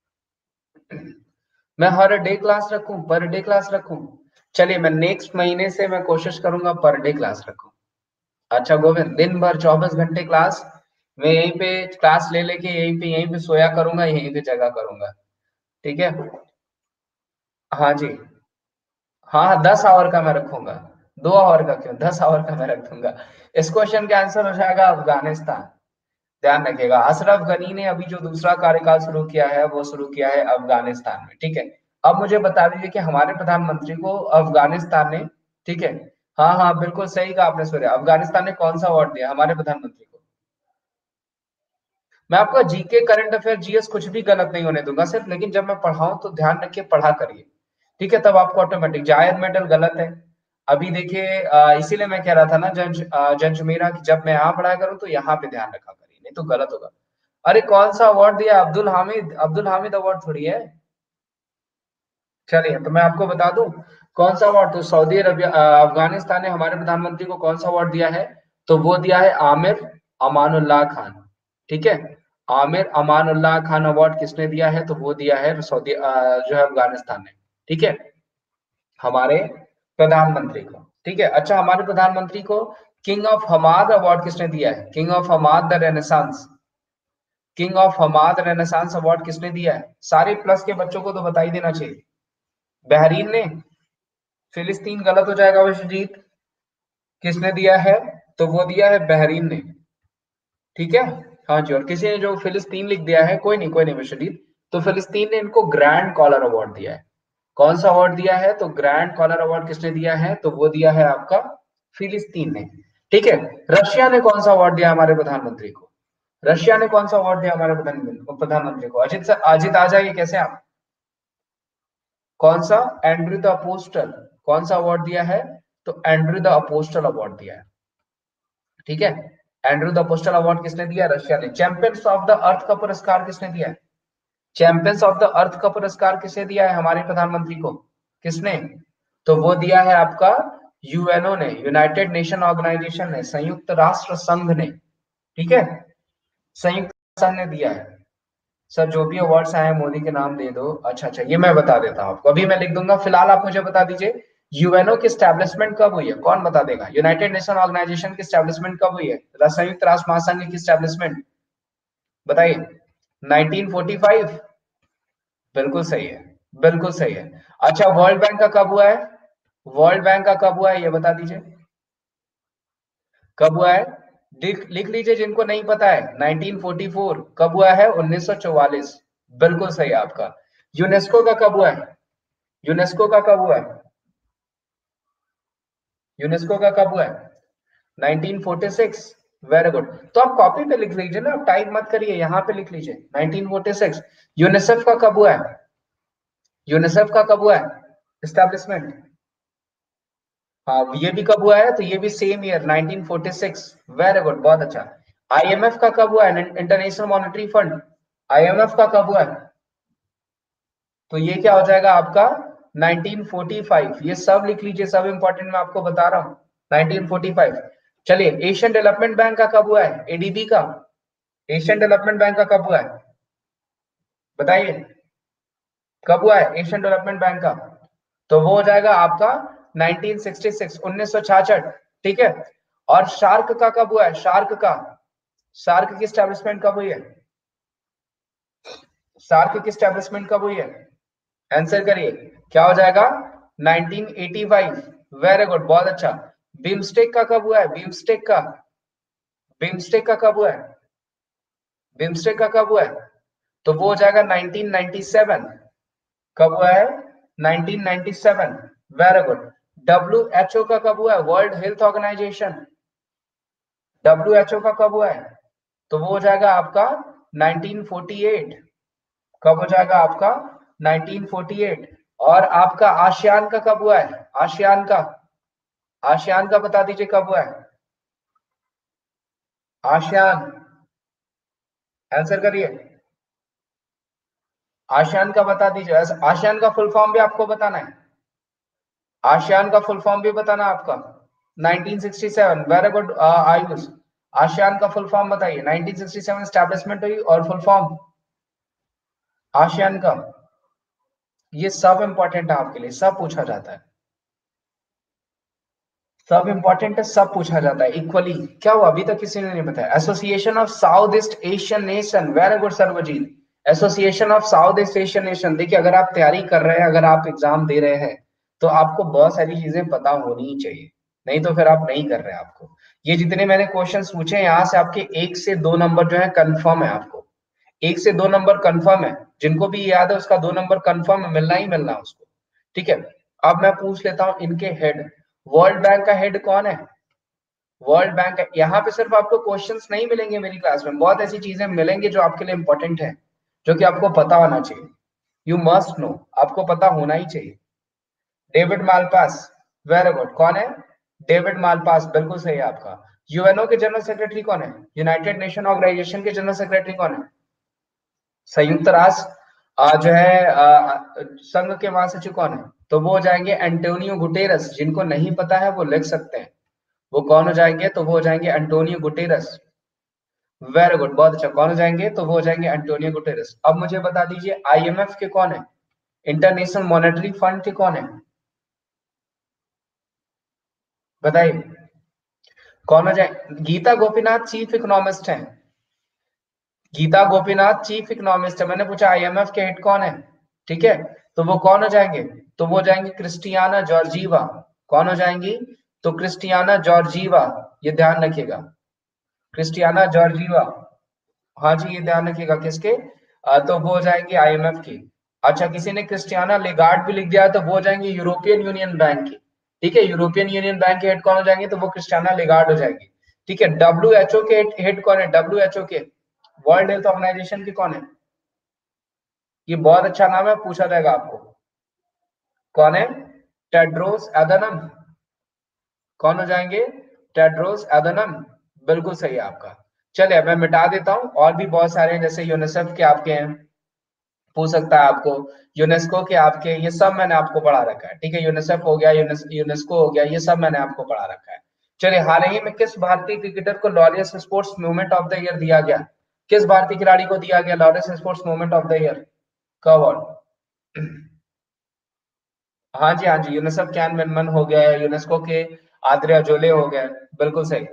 [SPEAKER 1] मैं हर डे क्लास रखूं? पर डे क्लास रखूं? चलिए, मैं नेक्स्ट महीने से मैं कोशिश करूंगा पर डे क्लास रखूं। अच्छा गोविंद, दिन भर चौबीस घंटे क्लास। मैं यहीं पे क्लास ले लेके यहीं पे यहीं पे सोया करूंगा, यहीं पे जगह करूंगा। ठीक है। हाँ जी। हाँ, दस आवर का मैं रखूंगा। दो आवर का क्यों, दस आवर का मैं रख दूंगा। इस क्वेश्चन का आंसर हो जाएगा अफगानिस्तान। ध्यान रखिएगा, अशरफ गनी ने अभी जो दूसरा कार्यकाल शुरू किया है वो शुरू किया है अफगानिस्तान में। ठीक है। अब मुझे बता दीजिए कि हमारे प्रधानमंत्री को अफगानिस्तान ने, ठीक है, हाँ हाँ बिल्कुल सही कहा आपने सूर्य, अफगानिस्तान ने कौन सा अवार्ड दिया हमारे प्रधानमंत्री को? मैं आपका जीके, करंट अफेयर, जीएस कुछ भी गलत नहीं होने दूंगा सिर्फ, लेकिन जब मैं पढ़ाऊं तो ध्यान रखिए, पढ़ा करिए। ठीक है, तब आपको ऑटोमेटिक। जायद मेडल गलत है। अभी देखिए, अ, इसीलिए मैं कह रहा था ना जंज अ, जंज मेरा, कि जब मैं यहाँ पढ़ाया करूँ तो यहाँ पे ध्यान रखा करिए, नहीं तो गलत होगा। अरे कौन सा अवार्ड दिया? अब्दुल हामिद। अब्दुल हामिद अवार्ड थोड़ी है। चलिए, तो मैं आपको बता दूं कौन सा अवार्ड। तो सऊदी अरबिया, अ, अफगानिस्तान ने हमारे प्रधानमंत्री को कौन सा अवार्ड दिया है? तो वो दिया है आमिर अमानुल्लाह खान। ठीक है। आमिर अमानुल्लाह खान अवार्ड किसने दिया है? तो वो दिया है सऊदी, अ, जो है अफगानिस्तान ने। ठीक है, हमारे प्रधानमंत्री को। ठीक है। अच्छा, हमारे प्रधानमंत्री को किंग ऑफ हमाद अवार्ड किसने दिया है? King of Hamad the renaissance. King of Hamad renaissance award किसने दिया है? सारे प्लस के बच्चों को तो बता ही देना चाहिए। बहरीन ने। फिलिस्तीन गलत हो जाएगा विश्वजीत। किसने दिया है? तो वो दिया है बहरीन ने। ठीक है। हाँ जी, और किसी ने जो फिलिस्तीन लिख दिया है, कोई नहीं कोई नहीं विश्वजीत। तो फिलिस्तीन ने इनको ग्रैंड कॉलर अवार्ड दिया है। कौन सा अवार्ड दिया है? तो ग्रैंड कॉलर अवार्ड किसने दिया है? तो वो दिया है आपका फिलिस्तीन ने। ठीक है। रशिया ने कौन सा अवार्ड दिया हमारे प्रधानमंत्री को? रशिया ने कौन सा अवार्ड दिया हमारे प्रधानमंत्री प्रधानमंत्री को? अजित सर, अजित आ जाइए, कैसे आप? कौन सा? Andrew the apostle. कौन सा अवार्ड दिया है? तो एंड्रयू द अपोस्टल अवार्ड दिया है। ठीक है। एंड्रू द पोस्टल अवार्ड किसने दिया? रशिया ने। चैंपियंस ऑफ द अर्थ का पुरस्कार किसने दिया है? चैंपियंस ऑफ द अर्थ का पुरस्कार किसे दिया है हमारे प्रधानमंत्री को? किसने? तो वो दिया है आपका यूएनओ ने, यूनाइटेड नेशन ऑर्गेनाइजेशन ने, संयुक्त राष्ट्र संघ ने। ठीक है, संयुक्त संघ ने दिया है। सर जो भी अवार्ड्स आए हैं मोदी के नाम दे दो। अच्छा अच्छा, ये मैं बता देता हूँ आपको, अभी मैं लिख दूंगा। फिलहाल आप मुझे बता दीजिए यूएनओ की स्टैब्लिशमेंट कब हुई है? कौन बता देगा? यूनाइटेड नेशन ऑर्गेनाइजेशन की स्टैब्लिशमेंट कब हुई है? संयुक्त राष्ट्र महासंघ की स्टैब्लिशमेंट बताइए। Nineteen forty five. बिल्कुल सही है, बिल्कुल सही है। अच्छा, वर्ल्ड बैंक का कब हुआ है? वर्ल्ड बैंक का कब हुआ है ये बता दीजिए, कब हुआ है? लिख लिख लीजिए जिनको नहीं पता है। Nineteen forty four. कब हुआ है? उन्नीस सौ चौवालीस। बिल्कुल सही है आपका। यूनेस्को का कब हुआ है? यूनेस्को का कब हुआ है? यूनेस्को का कब हुआ है? Nineteen forty six. Very good. तो आप कॉपी पे लिख लीजिए ना, टाइप मत करिए, यहाँ पे लिख लीजिए नाइनटीन फोर्टी सिक्स। यूनिसेफ का कब हुआ है? यूनिसेफ का कब हुआ है एस्टैब्लिशमेंट? हाँ, ये भी कब हुआ है? तो ये भी same year nineteen forty six. Very good, बहुत अच्छा। आईएमएफ का कब हुआ है? International monetary fund. आईएमएफ का कब हुआ है? तो ये क्या हो जाएगा आपका? Nineteen forty five. ये सब लिख लीजिए, सब इंपॉर्टेंट मैं आपको बता रहा हूँ। Nineteen forty five. चलिए, एशियन डेवलपमेंट बैंक का कब हुआ है? एडीबी का। एशियन डेवलपमेंट बैंक का कब हुआ है बताइए? कब हुआ है एशियन डेवलपमेंट बैंक का? तो वो हो जाएगा आपका नाइनटीन सिक्सटी सिक्स, उन्नीस सौ छियासठ। ठीक है। और शार्क का कब हुआ है? शार्क का, शार्क की स्टैब्लिशमेंट कब हुई है? शार्क की स्टैब्लिशमेंट कब हुई है? आंसर करिए, क्या हो जाएगा? Nineteen eighty five. Very good, बहुत अच्छा। बिम्स्टेक का कब हुआ है? बिम्स्टेक का, बिम्स्टेक का कब हुआ है? बिम्स्टेक का कब हुआ है? तो वो हो जाएगा नाइनटीन नाइंटी सेवन। कब हुआ है? Nineteen ninety seven. Very good. W H O का कब हुआ है? World health organisation. W H O का कब हुआ है? तो वो हो जाएगा आपका नाइनटीन फोर्टी एट। कब हो जाएगा आपका? Nineteen forty eight. और आपका आसियान का कब हुआ है? आसियान का, आसियान का बता दीजिए कब हुआ है? आसियान, आंसर करिए। आसियान का बता दीजिए। आसियान का फुल फॉर्म भी आपको बताना है? आसियान का फुल फॉर्म भी बताना आपका? Nineteen sixty seven. Very good Ayush. ASEAN का फुल फॉर्म बताइए। नाइनटीन सिक्सटी सेवन स्टैब्लिशमेंट हुई और फुल फॉर्म आसियान का। ये सब इंपॉर्टेंट है आपके लिए, सब पूछा जाता है, सब इंपॉर्टेंट है, सब पूछा जाता है इक्वली। क्या हुआ अभी तक किसी ने नहीं बताया? Association of south east Asian nation. Very good Sarvjeet. Association of south east Asian nation. देखिए, अगर आप तैयारी कर रहे हैं, अगर आप एग्जाम दे रहे हैं, तो आपको बहुत सारी चीजें पता होनी ही चाहिए, नहीं तो फिर आप नहीं कर रहे हैं। आपको ये जितने मैंने क्वेश्चन पूछे, यहाँ से आपके एक से दो नंबर जो है कंफर्म है। आपको एक से दो नंबर कंफर्म है, जिनको भी याद है उसका दो नंबर कंफर्म है, मिलना ही मिलना उसको। ठीक है। अब मैं पूछ लेता हूं इनके हेड। वर्ल्ड बैंक का हेड कौन है? World bank. यहाँ पे सिर्फ आपको क्वेश्चंस नहीं मिलेंगे मेरी क्लास में, बहुत ऐसी चीजें मिलेंगी जो आपके लिए इंपॉर्टेंट है, जो कि आपको पता होना चाहिए। यू मस्ट नो, आपको पता होना ही चाहिए। David Malpass. Very good. कौन है? डेविड मालपास, बिल्कुल सही है आपका। यूएनओ के जनरल सेक्रेटरी कौन है? यूनाइटेड नेशन ऑर्गेनाइजेशन के जनरल सेक्रेटरी कौन है? संयुक्त राष्ट्र आ, जो है आ, संघ के महासचिव कौन है? तो वो हो जाएंगे एंटोनियो गुटेरस। जिनको नहीं पता है वो लिख सकते हैं, वो कौन हो जाएंगे? तो वो हो जाएंगे एंटोनियो गुटेरस। वेरी गुड, बहुत अच्छा। कौन हो जाएंगे? तो वो हो जाएंगे एंटोनियो गुटेरस। अब मुझे बता दीजिए आईएमएफ के कौन है? इंटरनेशनल मॉनेटरी फंड के कौन है? बताइए कौन हो जाए? गीता गोपीनाथ चीफ इकोनॉमिस्ट है। गीता गोपीनाथ चीफ इकोनॉमिस्ट है। मैंने पूछा आईएमएफ के हेड कौन है? ठीक है। तो वो कौन हो जाएंगे? तो वो हो जाएंगे क्रिस्टियाना जॉर्जीवा। कौन हो जाएंगी? तो क्रिस्टियाना जॉर्जीवा। ये ध्यान रखिएगा, क्रिस्टियाना जॉर्जीवा। हाँ जी, ये ध्यान रखिएगा किसके? अ, तो वो हो जाएंगे आईएमएफ की। अच्छा, किसी ने क्रिस्टियाना लेगार्ड भी लिख दिया तो वो हो जाएंगे यूरोपियन यूनियन बैंक की। ठीक है, यूरोपियन यूनियन बैंक के हेड कौन हो जाएंगे? तो वो क्रिस्टियाना लेगार्ड हो जाएगी। ठीक है। डब्ल्यू एच ओ के हेड कौन है? डब्ल्यू एच ओ के, वर्ल्ड हेल्थ ऑर्गेनाइजेशन के कौन है? ये बहुत अच्छा नाम है, पूछा जाएगा आपको। कौन है? Tedros Adhanom. कौन हो जाएंगे? Tedros Adhanom. बिल्कुल सही है आपका। चलिए मैं मिटा देता हूँ, और भी बहुत सारे हैं, जैसे यूनिसेफ के आपके हैं, हो सकता है आपको, यूनेस्को के आपके, ये सब मैंने आपको पढ़ा रखा है, ठीक है। यूनिसेफ हो गया, यूनेस, यूनेस्को हो गया, ये सब मैंने आपको पढ़ा रखा है। चलिए, हाल ही में किस भारतीय क्रिकेटर को Laureus sports movement of the year दिया गया? किस भारतीय खिलाड़ी को दिया गया Laureus sports movement of the year का अवार्ड? हाँ जी, हाँ जी, यूनिसेफ कैन मेनमन हो गया है, यूनेस्को के आद्रे अजोले हो गए। बिल्कुल सही।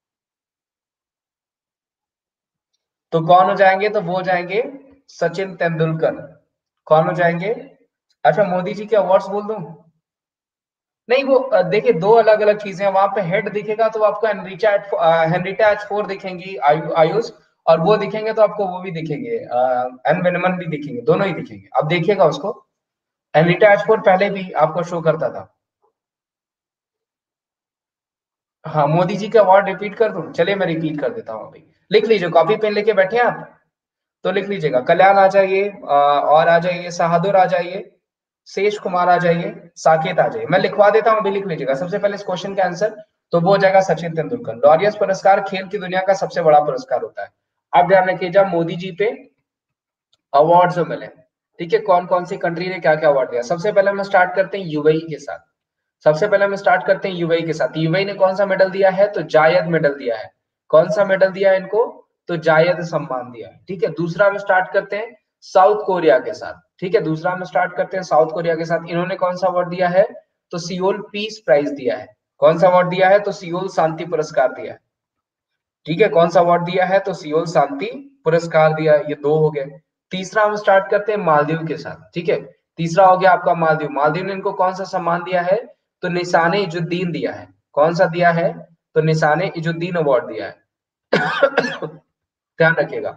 [SPEAKER 1] तो कौन हो जाएंगे? तो वो हो जाएंगे सचिन तेंदुलकर। कौन हो जाएंगे? अच्छा, मोदी जी के अवार्ड्स बोल दूं? नहीं, वो अ, देखिए, दो अलग अलग चीजें हैं। वहां पे हेड दिखेगा तो आपको Henrietta eight Henrietta H four दिखेंगी, आयु, आयुष। और वो दिखेंगे तो आपको वो भी दिखेंगे, एन वेनमन भी दिखेंगे, दोनों ही दिखेंगे। अब देखिएगा उसको, हेनरिटा एच फोर पहले भी आपको शो करता था। हाँ, मोदी जी के अवार्ड रिपीट कर दूं? चलिए मैं रिपीट कर देता हूँ अभी। लिख लीजिए, कॉपी पेन लेके बैठे हैं आप? तो लिख लीजिएगा, कल्याण आ जाइए, अ, और आ जाइए, बहादुर आ जाइए, शेष कुमार आ जाइए, साकेत आ जाइए। मैं लिखवा देता हूँ, अभी लिख लीजिएगा सबसे पहले इस क्वेश्चन का आंसर। तो वो हो जाएगा सचिन तेंदुलकर। लॉरियस पुरस्कार खेल की दुनिया का सबसे बड़ा पुरस्कार होता है। अब ध्यान रखिए, जब मोदी जी पे अवार्ड जो मिले, ठीक है, कौन कौन सी कंट्री ने क्या क्या अवार्ड दिया, सबसे पहले हम स्टार्ट करते हैं यूएई के साथ। सबसे पहले हम स्टार्ट करते हैं यूएई के साथ। यूएई ने कौन सा मेडल दिया है? तो जायद मेडल दिया है। कौन सा मेडल दिया है इनको? तो जायद सम्मान दिया है, ठीक है। दूसरा हम स्टार्ट करते हैं साउथ कोरिया के साथ, ठीक है। दूसरा हम स्टार्ट करते हैं साउथ कोरिया के साथ। इन्होंने कौन सा अवार्ड दिया है? तो सियोल पीस प्राइज दिया है। कौन सा अवार्ड दिया है? तो सियोल शांति पुरस्कार दिया है, ठीक है। कौन सा अवार्ड दिया है? तो सियोल शांति पुरस्कार दिया है। ये दो हो गए। तीसरा हम स्टार्ट करते हैं मालदीव के साथ, ठीक है। तीसरा हो गया आपका मालदीव। मालदीव ने इनको कौन सा सम्मान दिया है? तो निशाने इजुद्दीन दिया है। कौन सा दिया है? तो निशाने इजुद्दीन अवार्ड दिया है। ध्यान रखिएगा,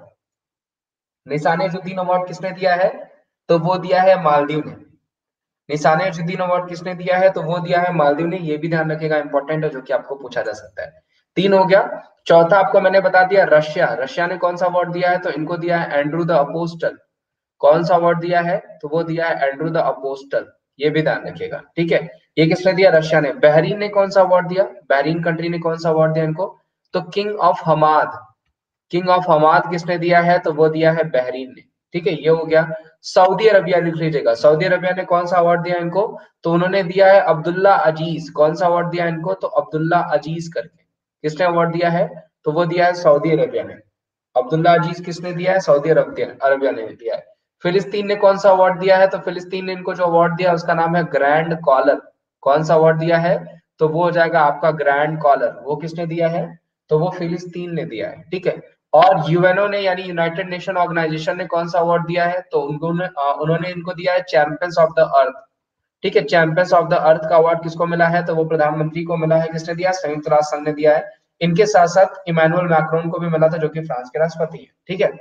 [SPEAKER 1] निशाने इजुद्दीन अवार्ड किसने दिया है? तो वो दिया है मालदीव ने। निशाने अजुद्दीन अवार्ड किसने दिया है? तो वो दिया है मालदीव ने। ये भी ध्यान रखिएगा, इंपॉर्टेंट है, जो कि आपको पूछा जा सकता है। तीन हो गया। चौथा आपको मैंने बता दिया, रशिया। रशिया ने कौन सा अवार्ड दिया है? तो इनको दिया है एंड्रू द अपोस्टल। कौन सा अवार्ड दिया है? तो वो दिया है एंड्रू द अपोस्टल। ये भी ध्यान रखिएगा, ठीक है। ये किसने दिया? रशिया ने। बहरीन ने कौन सा अवार्ड दिया? बहरीन कंट्री ने कौन सा अवार्ड दिया इनको? तो king of Hamad. King of Hamad किसने दिया है? तो वो दिया है बहरीन ने, ठीक है। ये हो गया। सऊदी अरबिया लिख लीजिएगा। सऊदी अरबिया ने कौन सा अवार्ड दिया इनको? तो उन्होंने दिया है अब्दुल्ला अजीज। कौन सा अवार्ड दिया इनको? तो अब्दुल्ला अजीज करके। किसने अवार्ड दिया है? तो वो दिया है सऊदी अरबिया ने। अब्दुल्ला अजीज किसने दिया है? सऊदी अरबिया अरबिया ने दिया है। फिलिस्तीन ने कौन सा अवार्ड दिया है? तो फिलिस्तीन ने इनको जो अवार्ड दिया उसका नाम है ग्रैंड कॉलर। कौन सा अवार्ड दिया है? तो वो हो जाएगा आपका ग्रैंड कॉलर। वो किसने दिया है? तो वो फिलिस्तीन ने दिया है, ठीक है। और यूएनओ ने, यानी यूनाइटेड नेशन ऑर्गेनाइजेशन ने कौन सा अवार्ड दिया है? तो उन्होंने उन्होंने इनको दिया है चैंपियंस ऑफ द अर्थ, ठीक है। चैंपियंस ऑफ द अर्थ का अवार्ड किसको मिला है? तो वो प्रधानमंत्री को मिला है। किसने दिया? संयुक्त राष्ट्र संघ ने दिया है। इनके साथ साथ इमानुअल मैक्रोन को भी मिला था, जो कि फ्रांस के राष्ट्रपति है, ठीक है।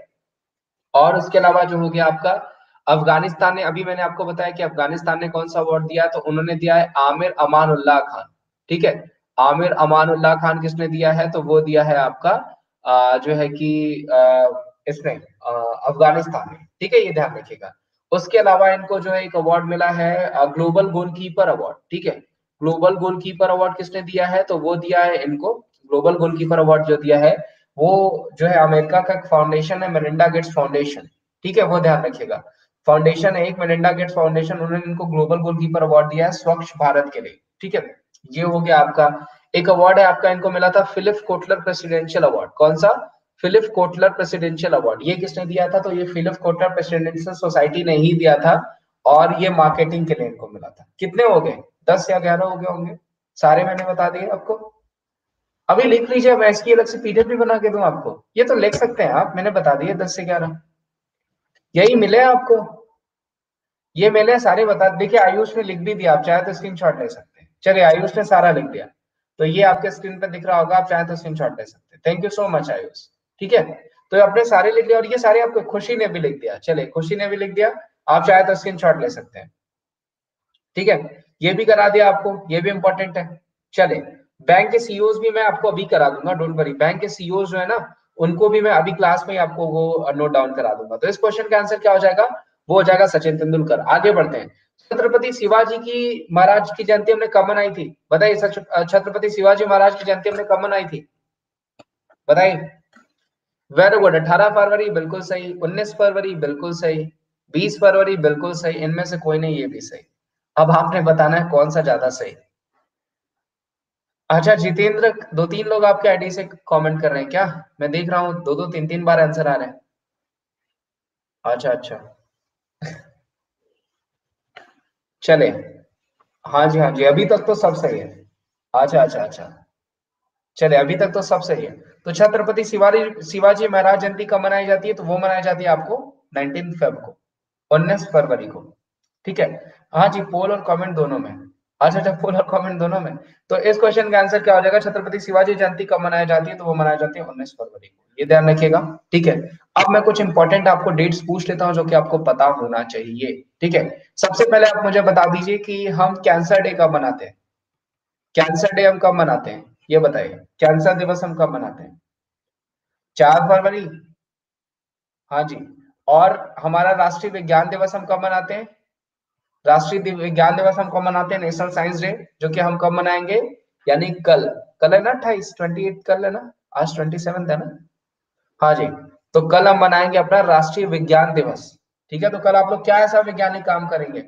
[SPEAKER 1] और उसके अलावा जो हो गया आपका, अफगानिस्तान ने, अभी मैंने आपको बताया कि अफगानिस्तान ने कौन सा अवार्ड दिया, तो उन्होंने दिया है आमिर अमान उल्लाह खान, ठीक है। आमिर अमान उल्लाह खान किसने दिया है? तो वो दिया है आपका आ, जो है कि आ, इसने आ, अफगानिस्तान ने, ठीक है। ये ध्यान रखिएगा। उसके अलावा इनको जो है एक अवार्ड मिला है, ग्लोबल गोलकीपर अवार्ड, ठीक है। ग्लोबल गोलकीपर अवार्ड किसने दिया है? तो वो दिया है इनको, ग्लोबल गोलकीपर अवार्ड जो दिया है वो जो है अमेरिका का फाउंडेशन है, मेलिंडा गेट्स फाउंडेशन, ठीक है। वो ध्यान रखिएगा, फाउंडेशन है एक, मेलिंडा गेट्स फाउंडेशन। उन्होंने इनको ग्लोबल गोलकीपर अवार्ड दिया है स्वच्छ भारत के लिए, ठीक है। ये हो गया आपका। एक अवार्ड है आपका, इनको मिला था फिलिप कोटलर प्रेसिडेंशियल अवार्ड। कौन सा? Philip Kotler presidential award. ये किसने दिया था? तो ये फिलिप कोटलर प्रेसिडेंशियल सोसाइटी ने ही दिया था। और ये मार्केटिंग के लिए इनको मिला था। कितने हो गए? दस या ग्यारह हो गए होंगे। सारे मैंने बता दिए आपको। अभी लिख लीजिए, मैं इसकी अलग से पीडीएफ भी बना के दूं आपको। ये तो लिख सकते हैं आप, मैंने बता दिए दस से ग्यारह। यही मिले आपको, ये मिले सारे बता। देखिए, आयुष ने लिख भी दिया, आप चाहे तो स्क्रीनशॉट ले सकते हैं। चलिए, आयुष ने सारा लिख दिया, तो ये आपके स्क्रीन पे दिख रहा होगा, आप चाहे तो स्क्रीनशॉट ले सकते हैं। Thank you so much Ayush, ठीक है। तो आपने सारे लिख दिया, और ये सारे आपको खुशी ने भी लिख दिया। चलिए, खुशी ने भी लिख दिया, आप चाहे तो स्क्रीनशॉट ले सकते हैं, ठीक है। ये भी करा दिया आपको, ये भी इंपॉर्टेंट है। चले, बैंक के सीईओज भी मैं आपको अभी करा दूंगा, डोंट वरी। बैंक के सीईओज जो है ना, उनको भी मैं अभी क्लास में ही आपको वो नोट डाउन करा दूंगा। तो इस क्वेश्चन का आंसर क्या हो जाएगा? वो हो जाएगा सचिन तेंदुलकर। आगे बढ़ते हैं। छत्रपति शिवाजी की महाराज की जयंती हमने कब मनाई थी? बताइए, छत्रपति शिवाजी महाराज की जयंती हमने कब मनाई थी? बताइए। वेरी गुड, अठारह फरवरी बिल्कुल सही, उन्नीस फरवरी बिल्कुल सही, बीस फरवरी बिल्कुल सही, इनमें से कोई नहीं, ये भी सही। अब आपने बताना है कौन सा ज्यादा सही। अच्छा जितेंद्र, दो तीन लोग आपके आईडी से कमेंट कर रहे हैं क्या? मैं देख रहा हूँ दो दो तीन तीन बार आंसर आ रहे हैं। अच्छा अच्छा, चले। हाँ जी हाँ जी, अभी तक तो सब सही है। अच्छा अच्छा अच्छा, चले अभी तक तो सब सही है। तो छत्रपति शिवाजी शिवाजी महाराज जयंती कब मनाई जाती है? तो वो मनाई जाती है आपको नाइनटीन फेब को, उन्नीस फरवरी को। ठीक है। हाँ जी, पोल और कमेंट दोनों में। अच्छा अच्छा, पोल और कमेंट दोनों में। तो इस क्वेश्चन का आंसर क्या हो जाएगा? छत्रपति शिवाजी जयंती कब मनाई जाती है? तो वो मनाई जाती है उन्नीस फरवरी को, ये ध्यान रखिएगा। ठीक है। अब मैं कुछ इंपॉर्टेंट आपको डेट्स पूछ लेता हूं जो कि आपको पता होना चाहिए। ठीक है। सबसे पहले आप मुझे बता दीजिए कि हम कैंसर डे कब मनाते हैं? कैंसर डे हम कब मनाते हैं, ये बताइए। कैंसर दिवस हम कब मनाते हैं? चार फरवरी। हाँ जी। और हमारा राष्ट्रीय विज्ञान दिवस हम कब मनाते हैं? राष्ट्रीय दिव- विज्ञान दिवस हम कब मनाते हैं? नेशनल साइंस डे, जो कि हम कब मनाएंगे? यानी कल। कल है ना, अट्ठाईस, ट्वेंटी एट कल है ना, आज ट्वेंटी सेवन है ना। हाँ जी। तो कल हम मनाएंगे अपना राष्ट्रीय विज्ञान दिवस। ठीक है। तो कल आप लोग क्या ऐसा वैज्ञानिक काम करेंगे?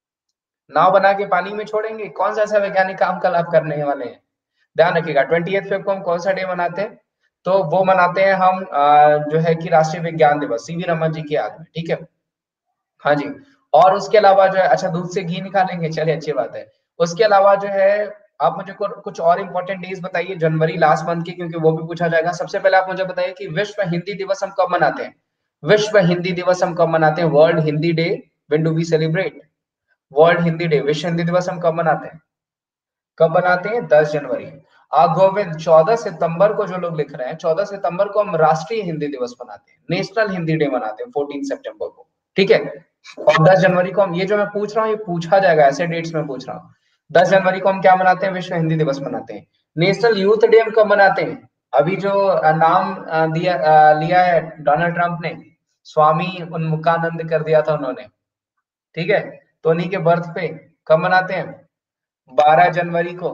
[SPEAKER 1] नाव बना के पानी में छोड़ेंगे? कौन सा ऐसा वैज्ञानिक काम कल आप करने वाले हैं? ध्यान रखिएगा। ट्वेंटी एथ फेब को हम कौन सा डे मनाते हैं? तो वो मनाते हैं हम अ, जो है कि राष्ट्रीय विज्ञान दिवस, सीवी रमन जी की याद में। ठीक है। हाँ जी। और उसके अलावा जो है, अच्छा दूध से घी निकालेंगे, चलिए अच्छी बात है। उसके अलावा जो है, आप मुझे को- कुछ और इंपॉर्टेंट डेज बताइए जनवरी लास्ट मंथ के, क्योंकि वो भी पूछा जाएगा। सबसे पहले आप मुझे बताइए कि विश्व हिंदी दिवस हम कब मनाते हैं? विश्व हिंदी दिवस हम कब मनाते हैं? World Hindi day, when do we celebrate world Hindi day? विश्व हिंदी दिवस हम कब मनाते हैं? कब बनाते हैं? दस जनवरी। आ गोविंद, चौदह सितंबर को जो लोग लिख रहे हैं, चौदह सितंबर को हम राष्ट्रीय हिंदी दिवस मनाते हैं, नेशनल हिंदी डे मनाते हैं फोर्टीन सितंबर को। ठीक है। और दस जनवरी को हम, ये जो मैं पूछ रहा हूँ ये पूछा जाएगा, ऐसे डेट्स में पूछ रहा हूँ। दस जनवरी को हम क्या मनाते हैं? विश्व हिंदी दिवस मनाते हैं। नेशनल यूथ डे हम कब मनाते हैं? अभी जो अ, नाम अ, दिया अ, लिया है डोनाल्ड ट्रंप ने, स्वामी उन्मुखानंद कर दिया था उन्होंने। ठीक है। तो उन्हीं के बर्थ पे कब मनाते हैं? बारह जनवरी को।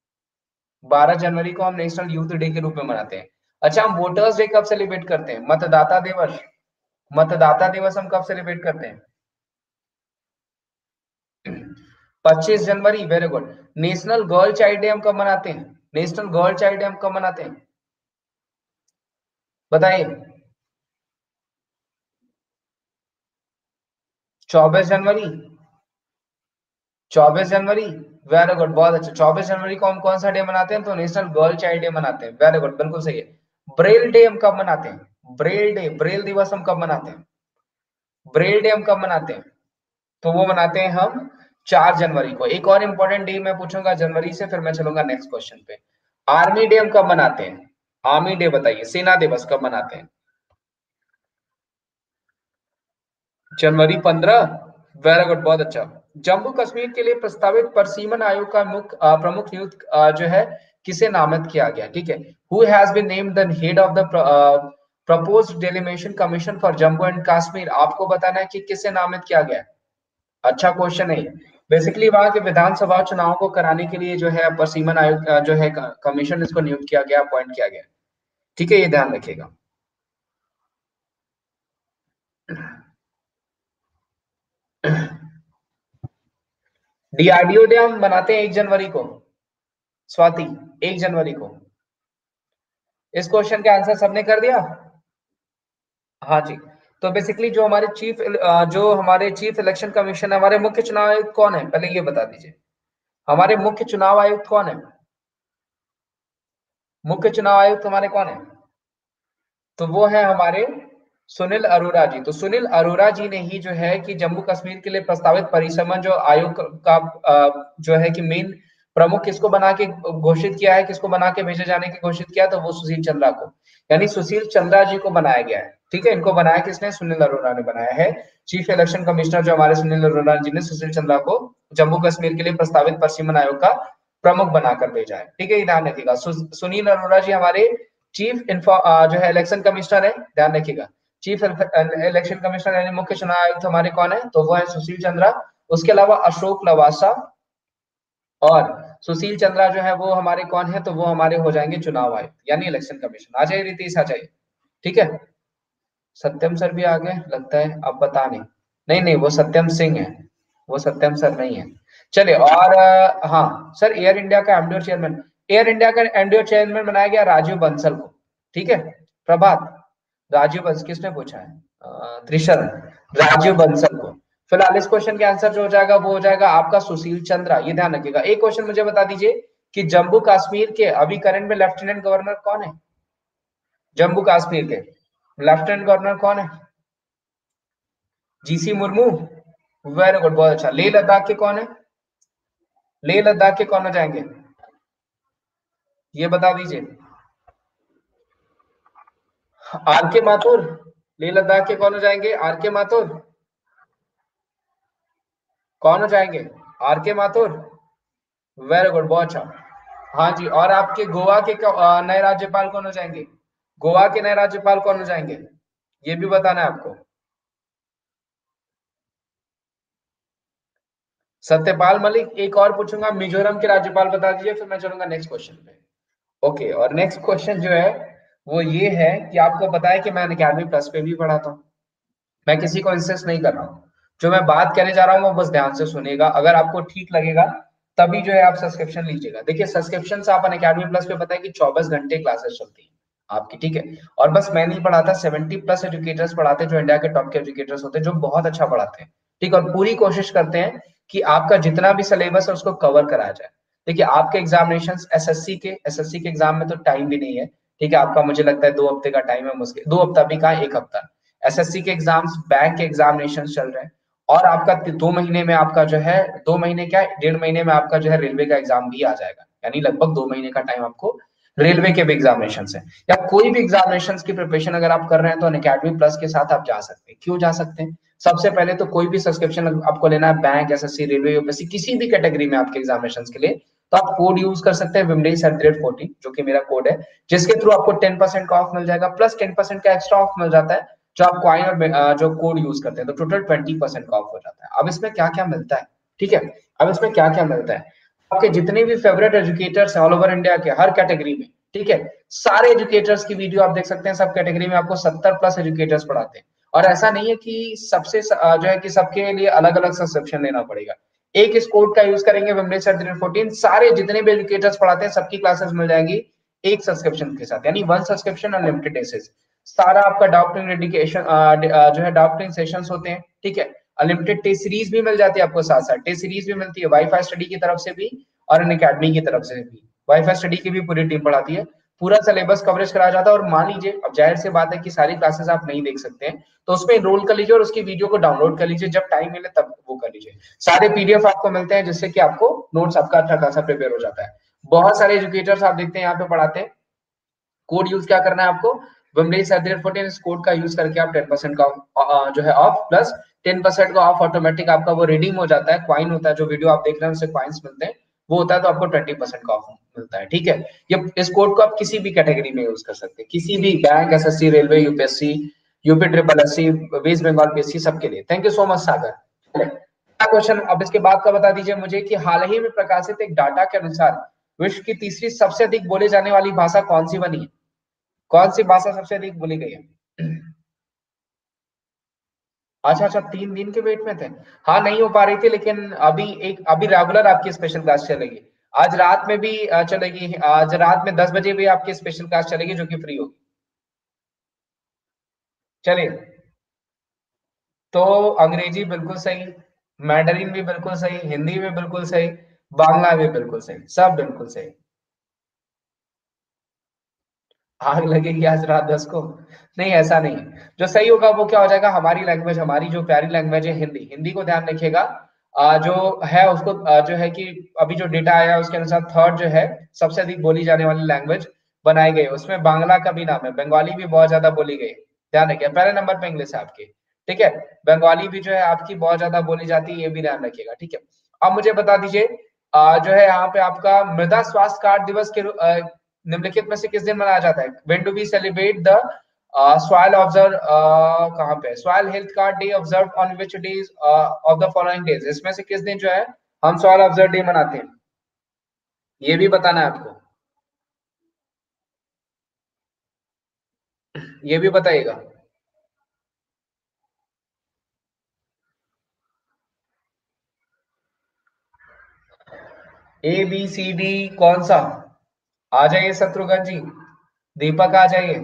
[SPEAKER 1] बारह जनवरी को हम नेशनल यूथ डे के रूप में मनाते हैं। अच्छा, हम वोटर्स डे कब सेलिब्रेट करते हैं? मतदाता दिवस। मतदाता दिवस हम कब सेलिब्रेट करते हैं? पच्चीस जनवरी, very good. National girl child day हम कब मनाते हैं? नेशनल गर्ल चाइल्ड डे हम कब मनाते हैं? बताइए। चौबीस जनवरी। चौबीस जनवरी, वेरी गुड, बहुत अच्छा। चौबीस जनवरी को हम कौन सा डे मनाते हैं? तो नेशनल गर्ल चाइल्ड डे मनाते हैं, वेरी गुड, बिल्कुल सही है। ब्रेल डे हम कब मनाते हैं? ब्रेल डे, ब्रेल दिवस हम कब मनाते हैं? ब्रेल डे हम कब मनाते हैं? तो वो मनाते हैं हम चार जनवरी को। एक और इंपॉर्टेंट डे मैं पूछूंगा जनवरी से, फिर मैं चलूंगा नेक्स्ट क्वेश्चन पे। आर्मी डे हम कब मनाते हैं? आर्मी डे बताइए, सेना दिवस कब मनाते हैं? जनवरी पंद्रह, वेरी गुड, बहुत अच्छा। जम्मू कश्मीर के लिए प्रस्तावित परसीमन आयोग का मुख्य अ, प्रमुख नियुक्त अ, जो है किसे नामित किया गया? ठीक है। Who has been named the head of the proposed delimitation commission for Jammu and Kashmir? आपको बताना है कि किसे नामित किया गया है। अच्छा क्वेश्चन है। बेसिकली वहां के विधानसभा चुनाव को कराने के लिए जो है परसीमन आयोग अ, जो है कमीशन, इसको नियुक्त किया गया, अपॉइंट किया गया। ठीक है, ये ध्यान रखिएगा। डीआरडीओ डे हम मनाते हैं एक जनवरी को, स्वाति, एक जनवरी को। इस क्वेश्चन का आंसर सबने कर दिया? हाँ जी। तो बेसिकली जो हमारे चीफ जो हमारे चीफ इलेक्शन कमीशन है, हमारे मुख्य चुनाव आयुक्त कौन है, पहले ये बता दीजिए। हमारे मुख्य चुनाव आयुक्त कौन है? मुख्य चुनाव आयुक्त हमारे कौन है? तो वो है हमारे सुनील अरोड़ा जी। तो सुनील अरोड़ा जी ने ही जो है कि जम्मू कश्मीर के लिए प्रस्तावित परिसमन जो आयोग का अ, जो है कि मेन प्रमुख किसको बना के घोषित किया है, किसको बना के भेजे जाने की घोषित किया, तो वो सुशील चंद्रा को, यानी सुशील चंद्रा जी को बनाया गया है। ठीक है। इनको बनाया किसने? सुनील अरोड़ा ने बनाया है। चीफ इलेक्शन कमिश्नर जो हमारे सुनील अरोड़ा जी ने सुशील चंद्रा को जम्मू कश्मीर के लिए प्रस्तावित परिसीमन आयोग का प्रमुख बनाकर भेजा है। ठीक है, ये ध्यान रखिएगा। सु, सुनील अरोड़ा जी हमारे चीफ इन्फो जो है इलेक्शन कमिश्नर है, ध्यान रखिएगा। चीफ इलेक्शन कमिश्नर यानी मुख्य चुनाव आयुक्त हमारे कौन है? तो वो है सुशील चंद्रा। उसके अलावा अशोक लवासा और सुशील चंद्रा जो है वो हमारे कौन है, तो वो हमारे हो जाएंगे चुनाव आयुक्त यानी इलेक्शन कमीशन। आ जाइए रितेश, आ जाइए। ठीक है, सत्यम सर भी आ गए लगता है, अब बता नहीं। नहीं नहीं, वो सत्यम सिंह है, वो सत्यम सर नहीं है। चलिए, और अ, हाँ सर, एयर इंडिया का एमडी और चेयरमैन, एयर इंडिया का एमडी और चेयरमैन बनाया गया राजीव बंसल को। ठीक है, प्रभात, राजीव बंसल, किसने पूछा है? अ, त्रिशरण, राजीव बंसल को। फिलहाल इस क्वेश्चन के आंसर जो हो जाएगा वो हो जाएगा आपका सुशील चंद्रा, ये ध्यान रखिएगा। एक क्वेश्चन मुझे बता दीजिए कि जम्मू कश्मीर के अभी करंट में लेफ्टिनेंट गवर्नर कौन है? जम्मू कश्मीर के लेफ्टिनेंट गवर्नर कौन है? जीसी मुर्मू, वेरी गुड, बहुत अच्छा। लेह लद्दाख के कौन है? लेह लद्दाख के कौन हो जाएंगे, ये बता दीजिए। आर के माथुर, लेह लद्दाख के कौन हो जाएंगे? आर के माथुर, कौन हो जाएंगे? आर के माथुर, वेरी गुड, बहुत अच्छा। हाँ जी, और आपके गोवा के क्यों- अ, नए राज्यपाल कौन हो जाएंगे? गोवा के नए राज्यपाल कौन हो जाएंगे, ये भी बताना है आपको। सत्यपाल मलिक। एक और पूछूंगा, मिजोरम के राज्यपाल बता दीजिए, फिर मैं चलूंगा नेक्स्ट क्वेश्चन पे। ओके, और नेक्स्ट क्वेश्चन जो है वो ये है कि आपको पता है कि मैं अकेडमी प्लस पे भी पढ़ाता हूँ, मैं किसी को इंसिस्ट नहीं कर रहा हूँ। जो मैं बात कहने जा रहा हूँ वो बस ध्यान से सुनिएगा, अगर आपको ठीक लगेगा तभी जो है आप सब्सक्रिप्शन लीजिएगा। देखिए, सब्सक्रिप्शन से आप अकेडमी प्लस पे पता है कि चौबीस घंटे क्लासेस चलती है आपकी। ठीक है, और बस मैं नहीं पढ़ाता, सेवेंटी प्लस एजुकेटर्स पढ़ाते हैं जो इंडिया के टॉप के एजुकेटर्स होते हैं, जो बहुत अच्छा पढ़ाते हैं। ठीक है, और पूरी कोशिश करते हैं कि आपका जितना भी सिलेबस है उसको कवर कराया जाए। देखिए, आपके एग्जामिनेशन एसएससी के एसएससी के एग्जाम में तो टाइम भी नहीं है। ठीक है, आपका मुझे लगता है दो हफ्ते का टाइम है, मुश्किल दो हफ्ता भी कहा, एक हफ्ता। एसएससी के एग्जाम्स, बैंक के एग्जामिनेशन चल रहे हैं, और आपका दो महीने में आपका जो है, दो महीने क्या, डेढ़ महीने में आपका जो है रेलवे का एग्जाम भी आ जाएगा, यानी लगभग दो महीने का टाइम आपको रेलवे के भी एग्जामिनेशन है, या कोई भी एग्जामिनेशन की प्रिपरेशन अगर आप कर रहे हैं तो अकेडमी प्लस के साथ आप जा सकते हैं। क्यों जा सकते हैं? सबसे पहले तो कोई भी सब्सक्रिप्शन आपको लेना है, बैंक, एसएससी, रेलवे, यूपीएससी, किसी भी कैटेगरी में आपके एग्जामिनेशन के लिए, तो आप कोड यूज कर सकते हैं Vimlesh at the rate fourteen, जो कि मेरा कोड है, जिसके थ्रू आपको टेन परसेंट का ऑफ मिल जाएगा, प्लस टेन परसेंट का एक्स्ट्रा ऑफ मिल जाता है जो आप क्वाइन और अ, जो कोड यूज करते हैं, तो टोटल ट्वेंटी परसेंट का ऑफ हो जाता है। अब इसमें क्या क्या मिलता है, ठीक है, अब इसमें क्या क्या मिलता है, आपके जितने भी फेवरेट एजुकेटर्स हैं ऑल ओवर इंडिया के हर कैटेगरी में, ठीक है, सारे एजुकेटर्स की वीडियो आप देख सकते हैं। सब कैटेगरी में आपको सत्तर प्लस एजुकेटर्स पढ़ाते हैं, और ऐसा नहीं है कि सबसे अ, जो है कि सबके लिए अलग अलग सब्सक्रिप्शन लेना पड़ेगा। एक इस कोड का यूज करेंगे विमलेश फोर्टीन, सारे जितने भी एजुकेटर्स पढ़ाते हैं सबकी क्लासेस मिल जाएंगी एक सब्सक्रिप्शन के साथ, यानी वन सब्सक्रिप्शन अनलिमिटेड एक्सेस। सारा आपका डॉक्टरिंग डेडिकेशन जो है डॉक्टरिंग सेशंस होते हैं, ठीक है, अनलिमिटेड टेस्ट सीरीज भी मिल जाती है आपको, साथ साथ टेस्ट सीरीज भी मिलती है वाईफाई स्टडी की तरफ से भी और इन अकेडमी की तरफ से भी। वाईफाई स्टडी की भी पूरी टीम पढ़ाती है, पूरा सिलेबस कवरेज कराया जाता है। और मान लीजिए, अब जाहिर सी बात है कि सारी क्लासेस आप नहीं देख सकते हैं, तो उसमें एनरोल कर लीजिए और उसकी वीडियो को डाउनलोड कर लीजिए, जब टाइम मिले तब वो कर लीजिए। सारे पीडीएफ आपको मिलते हैं, जिससे कि आपको नोट्स आपका अच्छा खासा प्रिपेयर हो जाता है। बहुत सारे एजुकेटर्स आप देखते हैं यहाँ पे पढ़ाते हैं। कोड यूज क्या करना है आपको, विमलेश फोर्टीन, इस कोड का यूज करके आप टेन परसेंट का अ, जो है ऑफ, प्लस टेन परसेंट का ऑफ ऑटोमेटिक आपका वो रिडीम हो जाता है, क्वाइन होता है, जो वीडियो आप देख रहे हैं उससे क्वाइंस मिलते हैं, वो होता है, तो आपको ट्वेंटी परसेंट का ऑफ मिलता है। ठीक है, ये इस कोड को आप किसी भी कैटेगरी में यूज कर सकते हैं, किसी भी bank, SSC, railway, UPSC, UP triple SC, west Bengal PSC, सबके लिए। Thank you so much Sagar. Question अब इसके बाद का बता दीजिए मुझे कि हाल ही में प्रकाशित एक डाटा के अनुसार विश्व की तीसरी सबसे अधिक बोले जाने वाली भाषा कौन सी बनी है? कौन सी भाषा सबसे अधिक बोली गई है? अच्छा अच्छा, तीन दिन के वेट में थे। हाँ, नहीं हो पा रही थी, लेकिन अभी एक अभी रेगुलर आपकी स्पेशल क्लास चलेगी। आज रात में भी अ, चलेगी, आज रात में दस बजे भी आपकी स्पेशल क्लास चलेगी जो कि फ्री होगी। चलिए, तो अंग्रेजी बिल्कुल सही, मैंडरिन भी बिल्कुल सही, हिंदी भी बिल्कुल सही, बांग्ला भी बिल्कुल सही, सब बिल्कुल सही। आग लगेगी आज रात दस को? नहीं, ऐसा नहीं। जो सही होगा वो क्या हो जाएगा, हमारी लैंग्वेज, हमारी जो प्यारी लैंग्वेज है हिंदी, हिंदी को ध्यान रखिएगा। आ, जो है उसको आ, जो है कि अभी जो डेटा आया है उसके अनुसार थर्ड जो है सबसे अधिक बोली जाने वाली लैंग्वेज बनाई गई है। उसमें बांग्ला का भी नाम है, बंगाली भी बहुत ज्यादा बोली गई है। ध्यान रखिए, पहले नंबर पे इंग्लिश है आपकी। ठीक है, बंगाली भी जो है आपकी बहुत ज्यादा बोली जाती है, ये भी ध्यान रखिएगा। ठीक है, अब मुझे बता दीजिए, आ, जो है यहाँ पे आपका मृदा स्वास्थ्य कार्ड दिवस के रू- अ, निम्नलिखित में से किस दिन मनाया जाता है? When do we celebrate the soil observe, कहाँ पे soil health card day observe on which days of the following days, इसमें से किस दिन जो है हम सॉइल ऑब्जर्व डे मनाते हैं? ये भी बताना है आपको, ये भी बताइएगा। ए बी सी डी कौन सा? आ जाइए शत्रुघ्न जी, दीपक आ जाइए।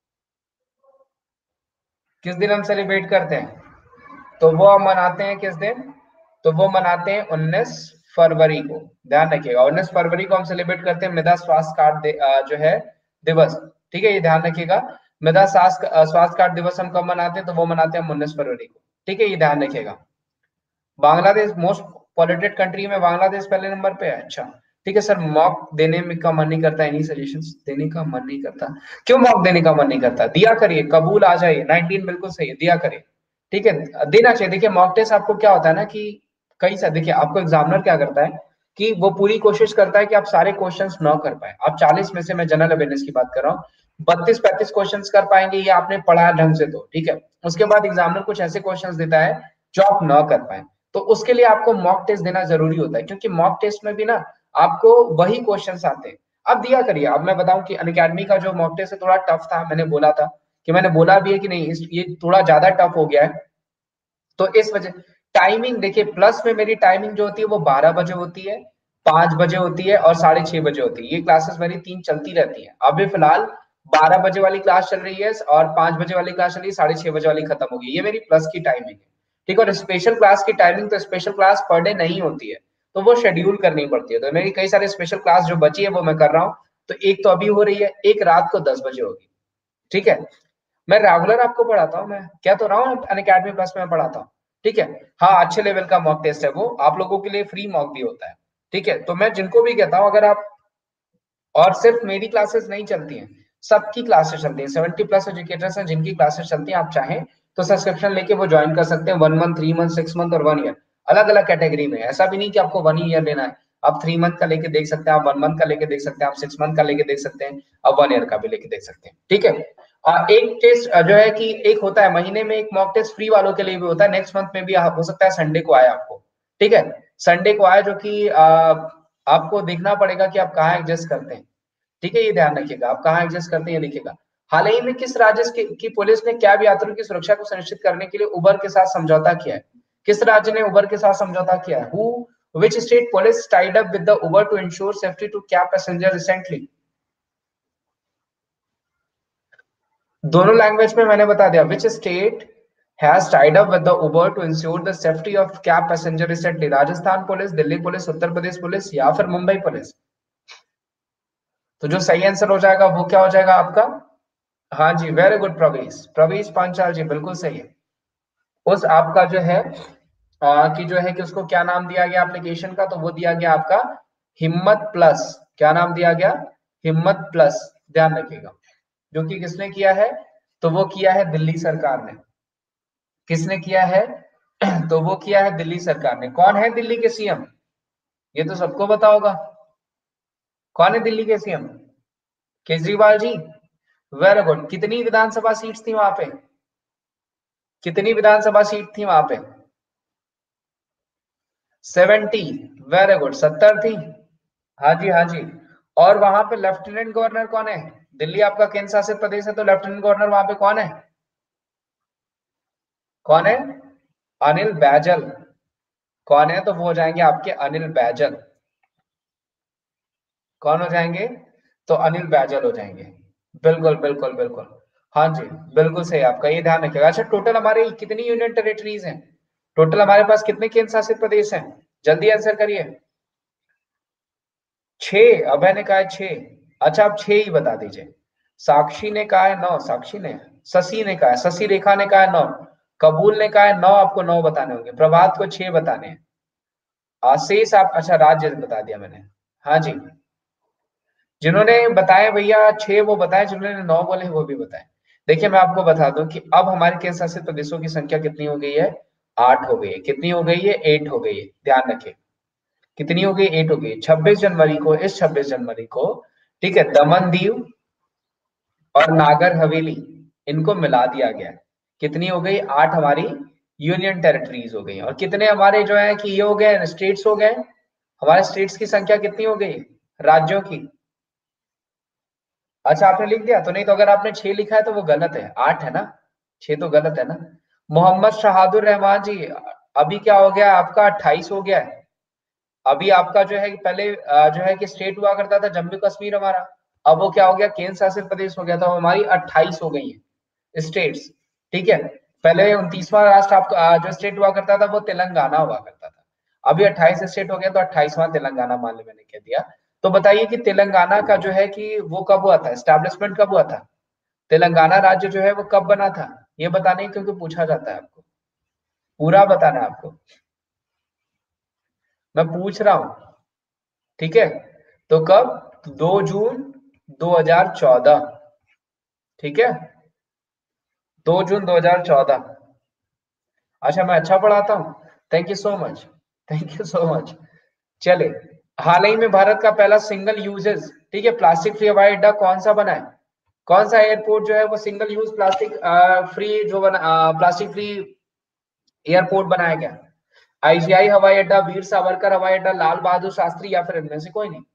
[SPEAKER 1] किस दिन हम सेलिब्रेट करते हैं? तो वो हम मनाते हैं किस दिन? तो वो मनाते हैं उन्नीस फरवरी को। ध्यान रखिएगा, उन्नीस फरवरी को हम सेलिब्रेट करते हैं मृदा स्वास्थ्य कार्ड जो है दिवस। ठीक है, ये ध्यान रखिएगा। मृदा स्वास्थ्य अ, स्वास्थ्य कार्ड दिवस हम कब मनाते हैं? तो वो मनाते हैं हम उन्नीस फरवरी को। ठीक है, ये ध्यान रखिएगा। बांग्लादेश मोस्ट पॉल्यूटेड कंट्री में बांग्लादेश पहले नंबर पे है। अच्छा, ठीक है सर, मॉक देने में का मन नहीं करता, एनी सजेशंस देने का मन नहीं करता? क्यों मॉक देने का मन नहीं करता? दिया करिए, कबूल आ जाइए, नाइनटीन बिल्कुल सही है, दिया करिए। ठीक है, देना चाहिए। देखिए मॉक टेस्ट आपको क्या होता है ना कि कई सारे, देखिए आपको एग्जामिनर क्या करता है कि वो पूरी कोशिश करता है कि आप सारे क्वेश्चंस ना कर पाए। आप चालीस में से, मैं जनरल अवेयरनेस की बात कर रहा हूँ, बत्तीस पैंतीस क्वेश्चंस कर पाएंगे, ये आपने पढ़ा है ढंग से तो ठीक है। उसके बाद एग्जामिनर कुछ ऐसे क्वेश्चंस देता है जो आप ना कर पाए, तो उसके लिए आपको मॉक टेस्ट देना जरूरी होता है, क्योंकि मॉक टेस्ट में भी ना आपको वही क्वेश्चंस आते हैं। अब दिया करिए। अब मैं बताऊं कि अनअकैडमी का जो मॉक टेस्ट है थोड़ा टफ था, मैंने बोला था कि मैंने बोला भी है कि नहीं, इस ये थोड़ा ज्यादा टफ हो गया है। तो इस वजह, टाइमिंग देखिए, प्लस में मेरी टाइमिंग जो होती है वो बारह बजे होती है, पांच बजे होती है और साढ़े छह बजे होती है। ये क्लासेस मेरी तीन चलती रहती है। अभी फिलहाल बारह बजे वाली क्लास चल रही है और पांच बजे वाली क्लास चल रही है, साढ़े छह बजे वाली खत्म होगी। ये मेरी प्लस की टाइमिंग है। ठीक है, और स्पेशल क्लास की टाइमिंग, तो स्पेशल क्लास पर डे नहीं होती है, तो वो शेड्यूल करनी पड़ती है। तो मेरी कई सारे स्पेशल क्लास जो बची है वो मैं कर रहा हूँ। तो एक तो अभी हो रही है, एक रात को दस बजे होगी। ठीक है, मैं रेगुलर आपको पढ़ाता हूँ, मैं क्या तो रहा हूँ अनअकैडमी प्लस में पढ़ाता हूँ। ठीक है, हाँ अच्छे लेवल का मॉक टेस्ट है वो, आप लोगों के लिए फ्री मॉक भी होता है। ठीक है, तो मैं जिनको भी कहता हूँ, अगर आप, और सिर्फ मेरी क्लासेस नहीं चलती हैं, सबकी क्लासेस चलती हैं, सेवेंटी प्लस एजुकेटर्स हैं जिनकी क्लासेस चलती हैं। आप चाहें तो सब्सक्रिप्शन लेके वो ज्वाइन कर सकते हैं, one month, three month, six month और वन ईयर, अलग अलग कैटेगरी में। ऐसा भी नहीं कि आपको वन ईयर लेना है, आप थ्री मंथ का लेके देख सकते हैं, आप वन मंथ का लेके देख सकते हैं, आप सिक्स मंथ का लेके देख सकते हैं, आप वन ईयर का भी लेके देख सकते हैं। ठीक है, आ, एक टेस्ट जो है कि एक होता है महीने में, एक मॉक टेस्ट फ्री वालों के लिए भी होता है, नेक्स्ट मंथ में भी हो सकता है, संडे को आए आपको। ठीक है, संडे को आए, जो कि आ, आपको देखना पड़ेगा कि आप कहाँ एडजस्ट करते हैं। ठीक है, ये ध्यान रखिएगा, आप कहाँ एडजस्ट करते हैं लिखिएगा। हाल ही में किस राज्य की, की पुलिस ने कैब यात्रियों की सुरक्षा को सुनिश्चित करने के लिए उबर के साथ समझौता किया है? किस राज्य ने उबर के साथ समझौता किया है? Who which state police tied up with the Uber to ensure safety to cab passenger recently? दोनों लैंग्वेज में मैंने बता दिया। Which state has tied up with the Uber to ensure the safety of cab passenger recently? Rajasthan police, Delhi police, Uttar Pradesh police या फिर मुंबई पुलिस? तो जो सही आंसर हो जाएगा वो क्या हो जाएगा आपका? हाँ जी, वेरी गुड प्रवीष, प्रवीष पांचाल जी, बिल्कुल सही है। उस आपका जो है आ, कि जो है कि उसको क्या नाम दिया गया एप्लीकेशन का? तो वो दिया गया आपका हिम्मत प्लस। क्या नाम दिया गया? हिम्मत प्लस। ध्यान रखिएगा, जो कि किसने किया है? तो वो किया है दिल्ली सरकार ने। किसने किया है? तो वो किया है दिल्ली सरकार ने। कौन है दिल्ली के सीएम? ये तो सबको पता होगा। कौन है दिल्ली के CM? Kejriwal ji, very good. कितनी विधानसभा सीट्स थी वहां पे? कितनी विधानसभा सीट थी वहां पे? सेवेंटी, वेरी गुड, सत्तर थी। हाँ जी, हाँ जी। और वहां पे लेफ्टिनेंट गवर्नर कौन है? दिल्ली आपका केंद्र शासित प्रदेश है, तो लेफ्टिनेंट गवर्नर वहां पे कौन है? कौन है? अनिल बैजल। कौन है? तो वो हो जाएंगे आपके अनिल बैजल। कौन हो जाएंगे? तो अनिल बैजल हो जाएंगे। बिल्कुल बिल्कुल बिल्कुल। हाँ जी, बिल्कुल सही, आपका ये ध्यान रखिएगा। अच्छा, टोटल हमारे कितनी यूनियन टेरिटरीज हैं? टोटल हमारे पास कितने केंद्र शासित प्रदेश हैं? जल्दी आंसर करिए। छह, अभय ने कहा है छह। अच्छा, आप छह ही बता दीजिए। साक्षी ने कहा है नौ, साक्षी ने, शशि ने कहा है, शशि रेखा ने कहा है नौ, कबूल ने कहा है नौ, आपको नौ बताने होंगे, प्रभात को छह बताने हैं, आशीष आप, अच्छा राज्य बता दिया मैंने। हाँ जी, जिन्होंने बताए भैया छह वो बताए, जिन्होंने नौ बोले वो भी बताए। देखिए मैं आपको बता दूं कि अब हमारे केंद्र शासित प्रदेशों की संख्या कितनी हो गई है? आठ हो गई है। कितनी हो गई है? एट हो गई है। ध्यान रखिए, कितनी हो गई? एट हो गई। छब्बीस जनवरी को, इस छब्बीस जनवरी को, ठीक है, दमन दीव और नागर हवेली, इनको मिला दिया गया। कितनी हो गई? आठ हमारी यूनियन टेरिटरीज हो गई। और कितने हमारे जो है कि ये हो गए स्टेट्स हो गए? हमारे स्टेट्स की संख्या कितनी हो गई? राज्यों की। अच्छा आपने लिख दिया, तो नहीं तो अगर आपने छह लिखा है तो वो गलत है, आठ है ना, छह तो गलत है ना। मोहम्मद शहादुर रहमान जी, अभी क्या हो गया आपका, अट्ठाईस हो गया है। अभी आपका जो है पहले अ, जो है कि स्टेट हुआ करता था जम्मू कश्मीर हमारा, अब वो क्या हो गया, केंद्र शासित प्रदेश हो गया, तो हमारी अट्ठाईस हो गई है स्टेट्स। ठीक है, पहले उनतीसवां राष्ट्र आपका अ, जो स्टेट हुआ करता था वो तेलंगाना हुआ करता था, अभी अट्ठाईस स्टेट हो गया, तो अट्ठाईसवां तेलंगाना मान लो मैंने कह दिया। तो बताइए कि तेलंगाना का जो है कि वो कब हुआ था, एस्टैब्लिशमेंट कब हुआ था, तेलंगाना राज्य जो है वो कब बना था, ये बताने क्योंकि पूछा जाता है आपको, पूरा बताना है आपको, मैं पूछ रहा हूं। ठीक है, तो कब, दो जून दो हज़ार चौदह। ठीक है, दो जून दो हज़ार चौदह। अच्छा मैं अच्छा पढ़ाता हूँ, thank you so much, thank you so much. चले, हाल ही में भारत का पहला सिंगल यूजेस, ठीक है, प्लास्टिक फ्री हवाई अड्डा कौन सा बना है, कौन सा एयरपोर्ट जो है वो सिंगल यूज प्लास्टिक फ्री जो बना, प्लास्टिक फ्री एयरपोर्ट बनाया गया, आईजीआई हवाई अड्डा, वीर सावरकर हवाई अड्डा, लाल बहादुर शास्त्री, या फिर इनमें से कोई नहीं।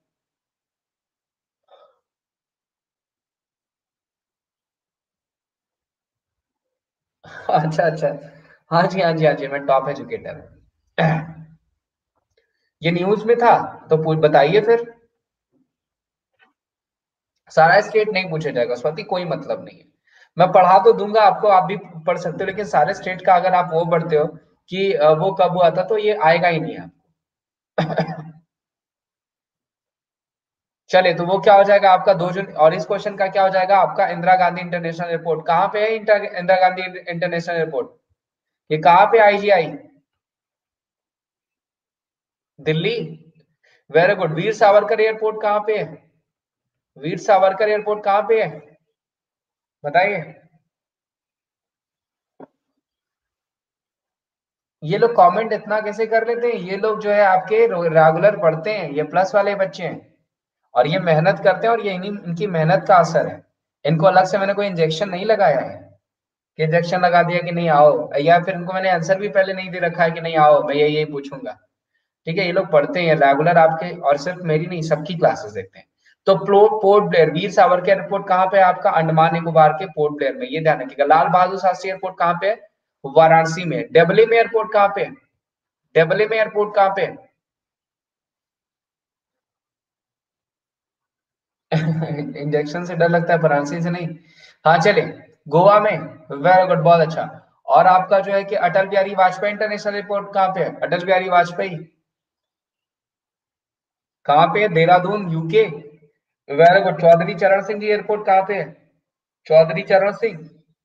[SPEAKER 1] अच्छा अच्छा, हाँ जी हाँ जी हाँ जी, मैं टॉप एजुकेटर हूँ। ये न्यूज में था, तो पूछ बताइए फिर। सारा स्टेट नहीं पूछा जाएगा स्वाति, कोई मतलब नहीं है, मैं पढ़ा तो दूंगा आपको, आप भी पढ़ सकते हो, लेकिन सारे स्टेट का अगर आप वो पढ़ते हो कि अ, वो कब हुआ था, तो ये आएगा ही नहीं आपको। चले, तो वो क्या हो जाएगा आपका दो जून, और इस क्वेश्चन का क्या हो जाएगा आपका, इंदिरा गांधी इंटरनेशनल एयरपोर्ट कहाँ पे है, inter, Indira Gandhi international airport, ये कहाँ पे IGI, Delhi, very good. Veer Savarkar airport कहाँ पे है, वीर सावरकर एयरपोर्ट कहाँ पे है, बताइए। ये लोग कमेंट इतना कैसे कर लेते हैं, ये लोग जो है आपके रेगुलर पढ़ते हैं, ये प्लस वाले बच्चे हैं, और ये मेहनत करते हैं, और ये इन्हीं इनकी मेहनत का असर है। इनको अलग से मैंने कोई इंजेक्शन नहीं लगाया है कि इंजेक्शन लगा दिया कि नहीं आओ, या फिर इनको मैंने आंसर भी पहले नहीं दे रखा है कि नहीं आओ मैं ये यही पूछूंगा। ठीक है, ये लोग पढ़ते हैं रेगुलर आपके, और सिर्फ मेरी नहीं सबकी क्लासेस देखते हैं। तो प्लो Port Blair, Veer Savarkar airport कहाँ पे है आपका, अंडमान निकोबार के पोर्ट ब्लेयर में, ये ध्यान रखिएगा। लाल बहादुर शास्त्री एयरपोर्ट कहाँ पे है, वाराणसी में। डेबलिम एयरपोर्ट कहाँ पे है, डेबलिम एयरपोर्ट कहाँ पे है। इंजेक्शन से डर लगता है, वाराणसी से नहीं। हाँ चले, गोवा में, वेरी गुड, बहुत अच्छा। और आपका जो है कि अटल बिहारी वाजपेयी इंटरनेशनल एयरपोर्ट कहाँ पे है, अटल बिहारी वाजपेयी कहाँ पे है, Dehradun UK, very good. Chaudhary Charan Singh जी एयरपोर्ट कहाँ पे है, चौधरी चरण सिंह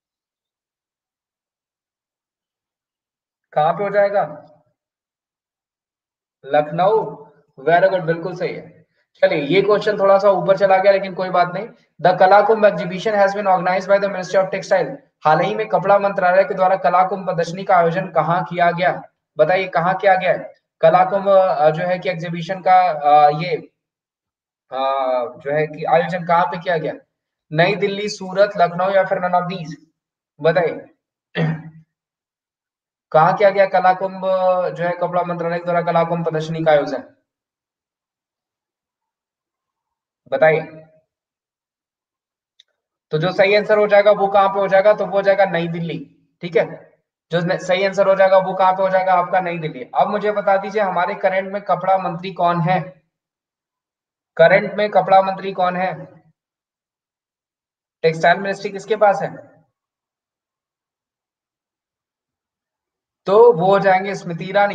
[SPEAKER 1] कहाँ पे हो जाएगा, लखनऊ, वेरी गुड, बिल्कुल सही है। चलिए, ये क्वेश्चन थोड़ा सा ऊपर चला गया, लेकिन कोई बात नहीं। The Kala Kumbh exhibition has been organised by the ministry of textile, हाल ही में कपड़ा मंत्रालय के द्वारा कला कुंभ प्रदर्शनी का आयोजन कहाँ किया गया, बताइए कहाँ किया गया है। कला कुंभ अ, जो है कि एग्जीबिशन का अ, ये अ, जो है कि आयोजन कहाँ पे किया गया, नई दिल्ली, सूरत, लखनऊ, या फिर नन ऑफ दीज, बताइए। कहाँ किया गया कला कुंभ, जो है कपड़ा मंत्रालय के द्वारा कला कुंभ प्रदर्शनी का आयोजन, बताइए। तो जो सही आंसर हो जाएगा वो कहाँ पे हो जाएगा, तो वो हो जाएगा नई दिल्ली। ठीक है, जो न- सही आंसर हो जाएगा वो कहाँ पे हो जाएगा आपका, नई दिल्ली। अब मुझे बता दीजिए हमारे करंट में कपड़ा मंत्री कौन है, करंट में कपड़ा मंत्री कौन है, टेक्सटाइल मिनिस्ट्री किसके पास है, तो वो हो जाएंगे स्मृति ईरानी।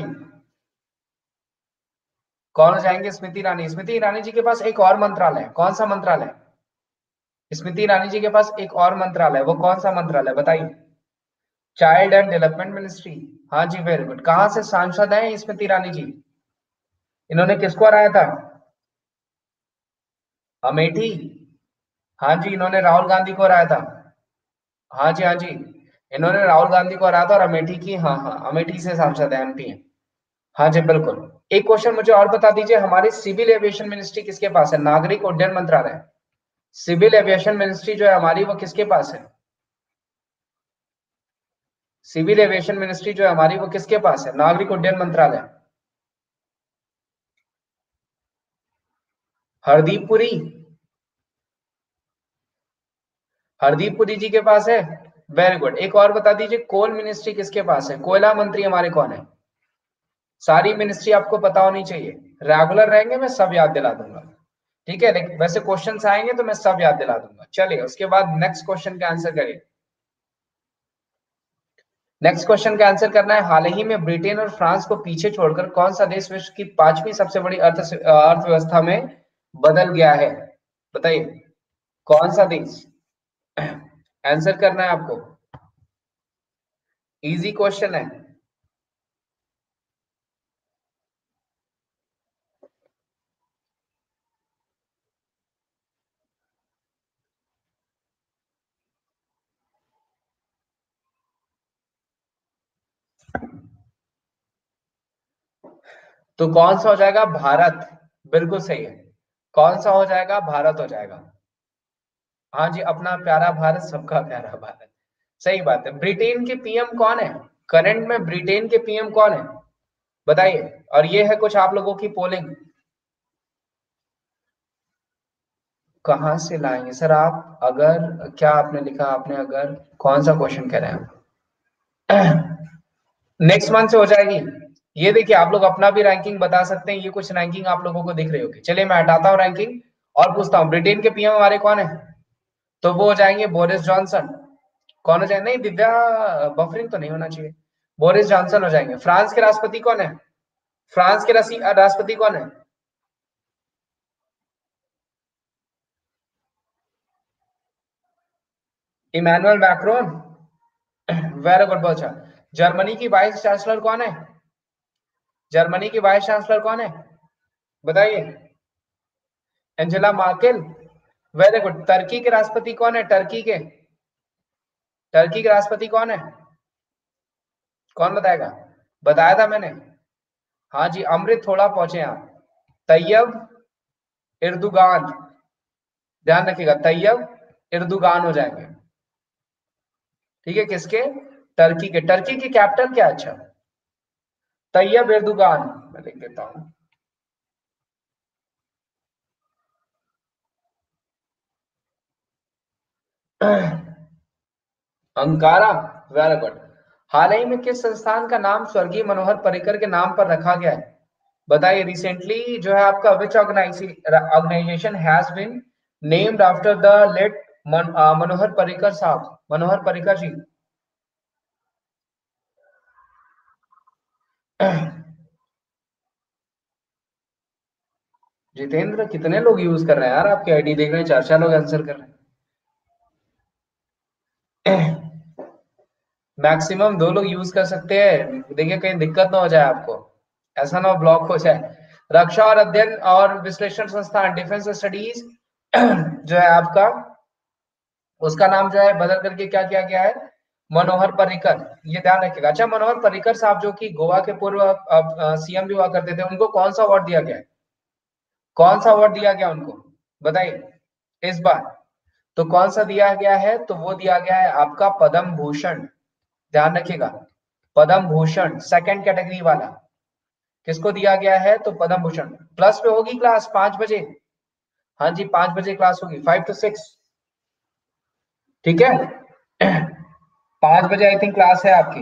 [SPEAKER 1] कौन हो जाएंगे, स्मृति ईरानी। स्मृति ईरानी जी के पास एक और मंत्रालय है, कौन सा मंत्रालय, स्मृति ईरानी जी के पास एक और मंत्रालय, वो कौन सा मंत्रालय बताइए, चाइल्ड एंड डेवलपमेंट मिनिस्ट्री। हाँ जी, वेरी गुड। कहाँ से सांसद है स्मृति ईरानी जी, इन्होंने किसको हराया था, अमेठी। हाँ जी, इन्होंने राहुल गांधी को हराया था। हाँ जी हाँ जी, इन्होंने राहुल गांधी को हराया था, और अमेठी की, हाँ हाँ, अमेठी से सांसद है, एमपी है। हाँ जी बिल्कुल। एक क्वेश्चन मुझे और बता दीजिए, हमारी सिविल एविएशन मिनिस्ट्री किसके पास है, नागरिक उड्डयन मंत्रालय, सिविल एविएशन मिनिस्ट्री जो है हमारी वो किसके पास है, सिविल एविएशन मिनिस्ट्री जो है हमारी वो किसके पास है, नागरिक उड्डयन मंत्रालय। हरदीप पुरी, हरदीप पुरी जी के पास है। Very good. एक और बता दीजिए, कोल मिनिस्ट्री किसके पास है? कोयला मंत्री हमारे कौन है? सारी मिनिस्ट्री आपको पता होनी चाहिए। रेगुलर रहेंगे मैं सब याद दिला दूंगा। ठीक है, लेकिन वैसे क्वेश्चन आएंगे तो मैं सब याद दिला दूंगा। चलिए उसके बाद नेक्स्ट क्वेश्चन का आंसर करिए। नेक्स्ट क्वेश्चन का आंसर करना है, हाल ही में ब्रिटेन और फ्रांस को पीछे छोड़कर कौन सा देश विश्व की पांचवी सबसे बड़ी अर्थ अर्थव्यवस्था में बदल गया है? बताइए कौन सा देश। आंसर करना है आपको, इजी क्वेश्चन है। तो कौन सा हो जाएगा? भारत। बिल्कुल सही है। कौन सा हो जाएगा? भारत हो जाएगा। हाँ जी, अपना प्यारा भारत सबका प्यारा भारत। सही बात है। ब्रिटेन के पीएम कौन है? करंट में ब्रिटेन के पीएम कौन है? बताइए। और ये है कुछ आप लोगों की पोलिंग। कहाँ से लाएंगे सर आप? अगर क्या आपने लिखा, आपने अगर कौन सा क्वेश्चन कह रहे हैं? नेक्स्ट मंथ से हो जाएगी। ये देखिए आप लोग अपना भी रैंकिंग बता सकते हैं, ये कुछ रैंकिंग आप लोगों को दिख रही होगी। चलिए मैं हटाता हूँ रैंकिंग और पूछता हूँ, ब्रिटेन के पीएम हमारे कौन है? तो वो हो जाएंगे बोरिस जॉनसन। कौन हो जाए? नहीं दिव्या, बफरिंग तो नहीं होना चाहिए। बोरिस जॉनसन हो जाएंगे। फ्रांस के राष्ट्रपति कौन है? फ्रांस के राष्ट्रपति कौन है? Emmanuel Macron. वेरी गुड, बहुत अच्छा। जर्मनी की वाइस चांसलर कौन है? जर्मनी की वाइस चांसलर कौन है? बताइए। Angela Merkel. Very good. Turkey के राष्ट्रपति कौन है? टर्की के टर्की के राष्ट्रपति कौन है? कौन बताएगा? बताया था मैंने। हाँ जी, अमृत थोड़ा पहुंचे आप। तैयब इर्दुगान। ध्यान रखिएगा, तैयब इर्दुगान हो जाएंगे। ठीक है, किसके? टर्की के। टर्की की कैपिटल क्या? अच्छा, तैयब इर्दुगान। मैं लिख देता हूं। अंकारा। Very good. हाल ही में किस संस्थान का नाम स्वर्गीय मनोहर पर्रिकर के नाम पर रखा गया है? बताइए। रिसेंटली जो है आपका which organisation has been named after the late Manohar Parrikar साहब, मनोहर पर्रिकर जी। जितेंद्र, कितने लोग यूज कर रहे हैं यार आपके आईडी? देख रहे हैं चार चार लोग आंसर कर रहे हैं। मैक्सिमम दो लोग यूज कर सकते हैं। देखिए कहीं दिक्कत ना हो जाए आपको, ऐसा ना हो ब्लॉक हो जाए। रक्षा और अध्ययन और विश्लेषण संस्थान, डिफेंस स्टडीज जो है आपका, उसका नाम जो है बदल करके क्या किया गया है? मनोहर पर्रिकर। ये ध्यान रखिएगा। अच्छा, मनोहर पर्रिकर साहब जो कि गोवा के पूर्व सीएम भी हुआ करते थे, उनको कौन सा अवार्ड दिया गया है? कौन सा अवार्ड दिया गया उनको? बताइए इस बार। तो कौन सा दिया गया है? तो वो दिया गया है आपका पद्म भूषण। ध्यान रखिएगा, पद्म भूषण सेकंड कैटेगरी वाला किसको दिया गया है? तो पद्म भूषण। प्लस पे होगी क्लास पांच बजे। हाँ जी, पांच बजे क्लास होगी, फाइव टू सिक्स। ठीक है। पांच बजे आई थिंक क्लास है आपकी।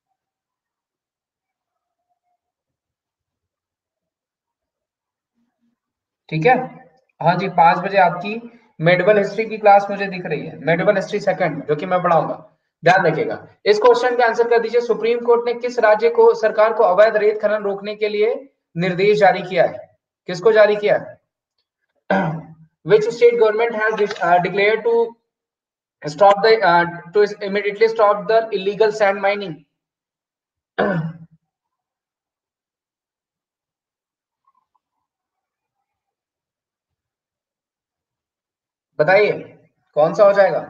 [SPEAKER 1] ठीक है। हाँ जी, पांच बजे आपकी मेडिवल हिस्ट्री की क्लास मुझे दिख रही है, मेडिवल हिस्ट्री सेकंड, जो कि मैं पढ़ाऊंगा। ध्यान रखिएगा। इस क्वेश्चन का आंसर कर दीजिए, सुप्रीम कोर्ट ने किस राज्य को सरकार को अवैध रेत खनन रोकने के लिए निर्देश जारी किया है? किसको जारी किया है? Which state government has declare to stop the uh, to immediately stop the illegal sand mining? बताइए कौन सा हो जाएगा?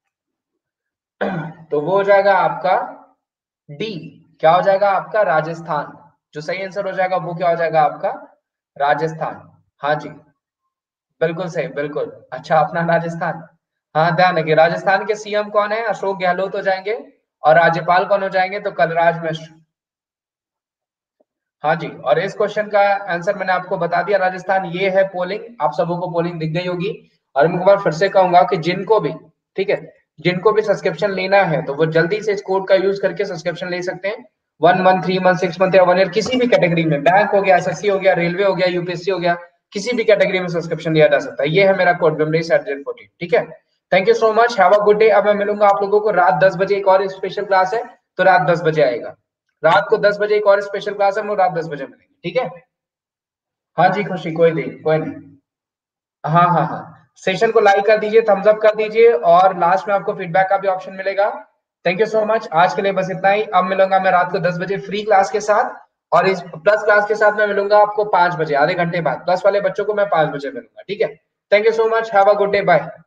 [SPEAKER 1] तो वो हो जाएगा आपका डी। क्या हो जाएगा आपका? राजस्थान। जो सही आंसर हो जाएगा वो क्या हो जाएगा आपका? राजस्थान। हाँ जी, बिल्कुल सही, बिल्कुल। अच्छा, अपना राजस्थान। हाँ, ध्यान रखिए, राजस्थान के सीएम कौन है? अशोक गहलोत हो जाएंगे। और राज्यपाल कौन हो जाएंगे? तो कलराज मिश्र। हाँ जी, और इस क्वेश्चन का आंसर मैंने आपको बता दिया, राजस्थान ये है पोलिंग, आप सबों को पोलिंग दिख गई होगी। और मैं एक बार फिर से कहूंगा कि जिनको भी, ठीक है, जिनको भी सब्सक्रिप्शन लेना है तो वो जल्दी से इस कोड का यूज करके सब्सक्रिप्शन ले सकते हैं। One month, three month, six month या वन ईयर, किसी भी कैटेगरी में, बैंक हो गया, एसएससी हो गया, रेलवे हो गया, यूपीएससी हो गया, किसी भी कैटेगरी में सब्सक्रिप्शन लिया जा सकता है। ये है मेरा code memories at Z fourteen, ठीक है। Thank you so much, have a good day. अब मैं मिलूंगा आप लोगों को रात दस बजे, एक और स्पेशल क्लास है, तो रात दस बजे आएगा। रात को दस बजे एक और स्पेशल क्लास है, हम लोग रात दस बजे मिलेंगे, ठीक है। हाँ जी खुशी, कोई नहीं, कोई नहीं। हाँ हाँ हाँ, सेशन को लाइक कर दीजिए, थम्स अप कर दीजिए, और लास्ट में आपको फीडबैक का भी ऑप्शन मिलेगा। थैंक यू सो मच, आज के लिए बस इतना ही। अब मिलूंगा मैं रात को दस बजे फ्री क्लास के साथ, और इस प्लस क्लास के साथ मैं मिलूंगा आपको पांच बजे, आधे घंटे बाद। प्लस वाले बच्चों को मैं पांच बजे मिलूंगा, ठीक है। Thank you so much, have a good day, bye.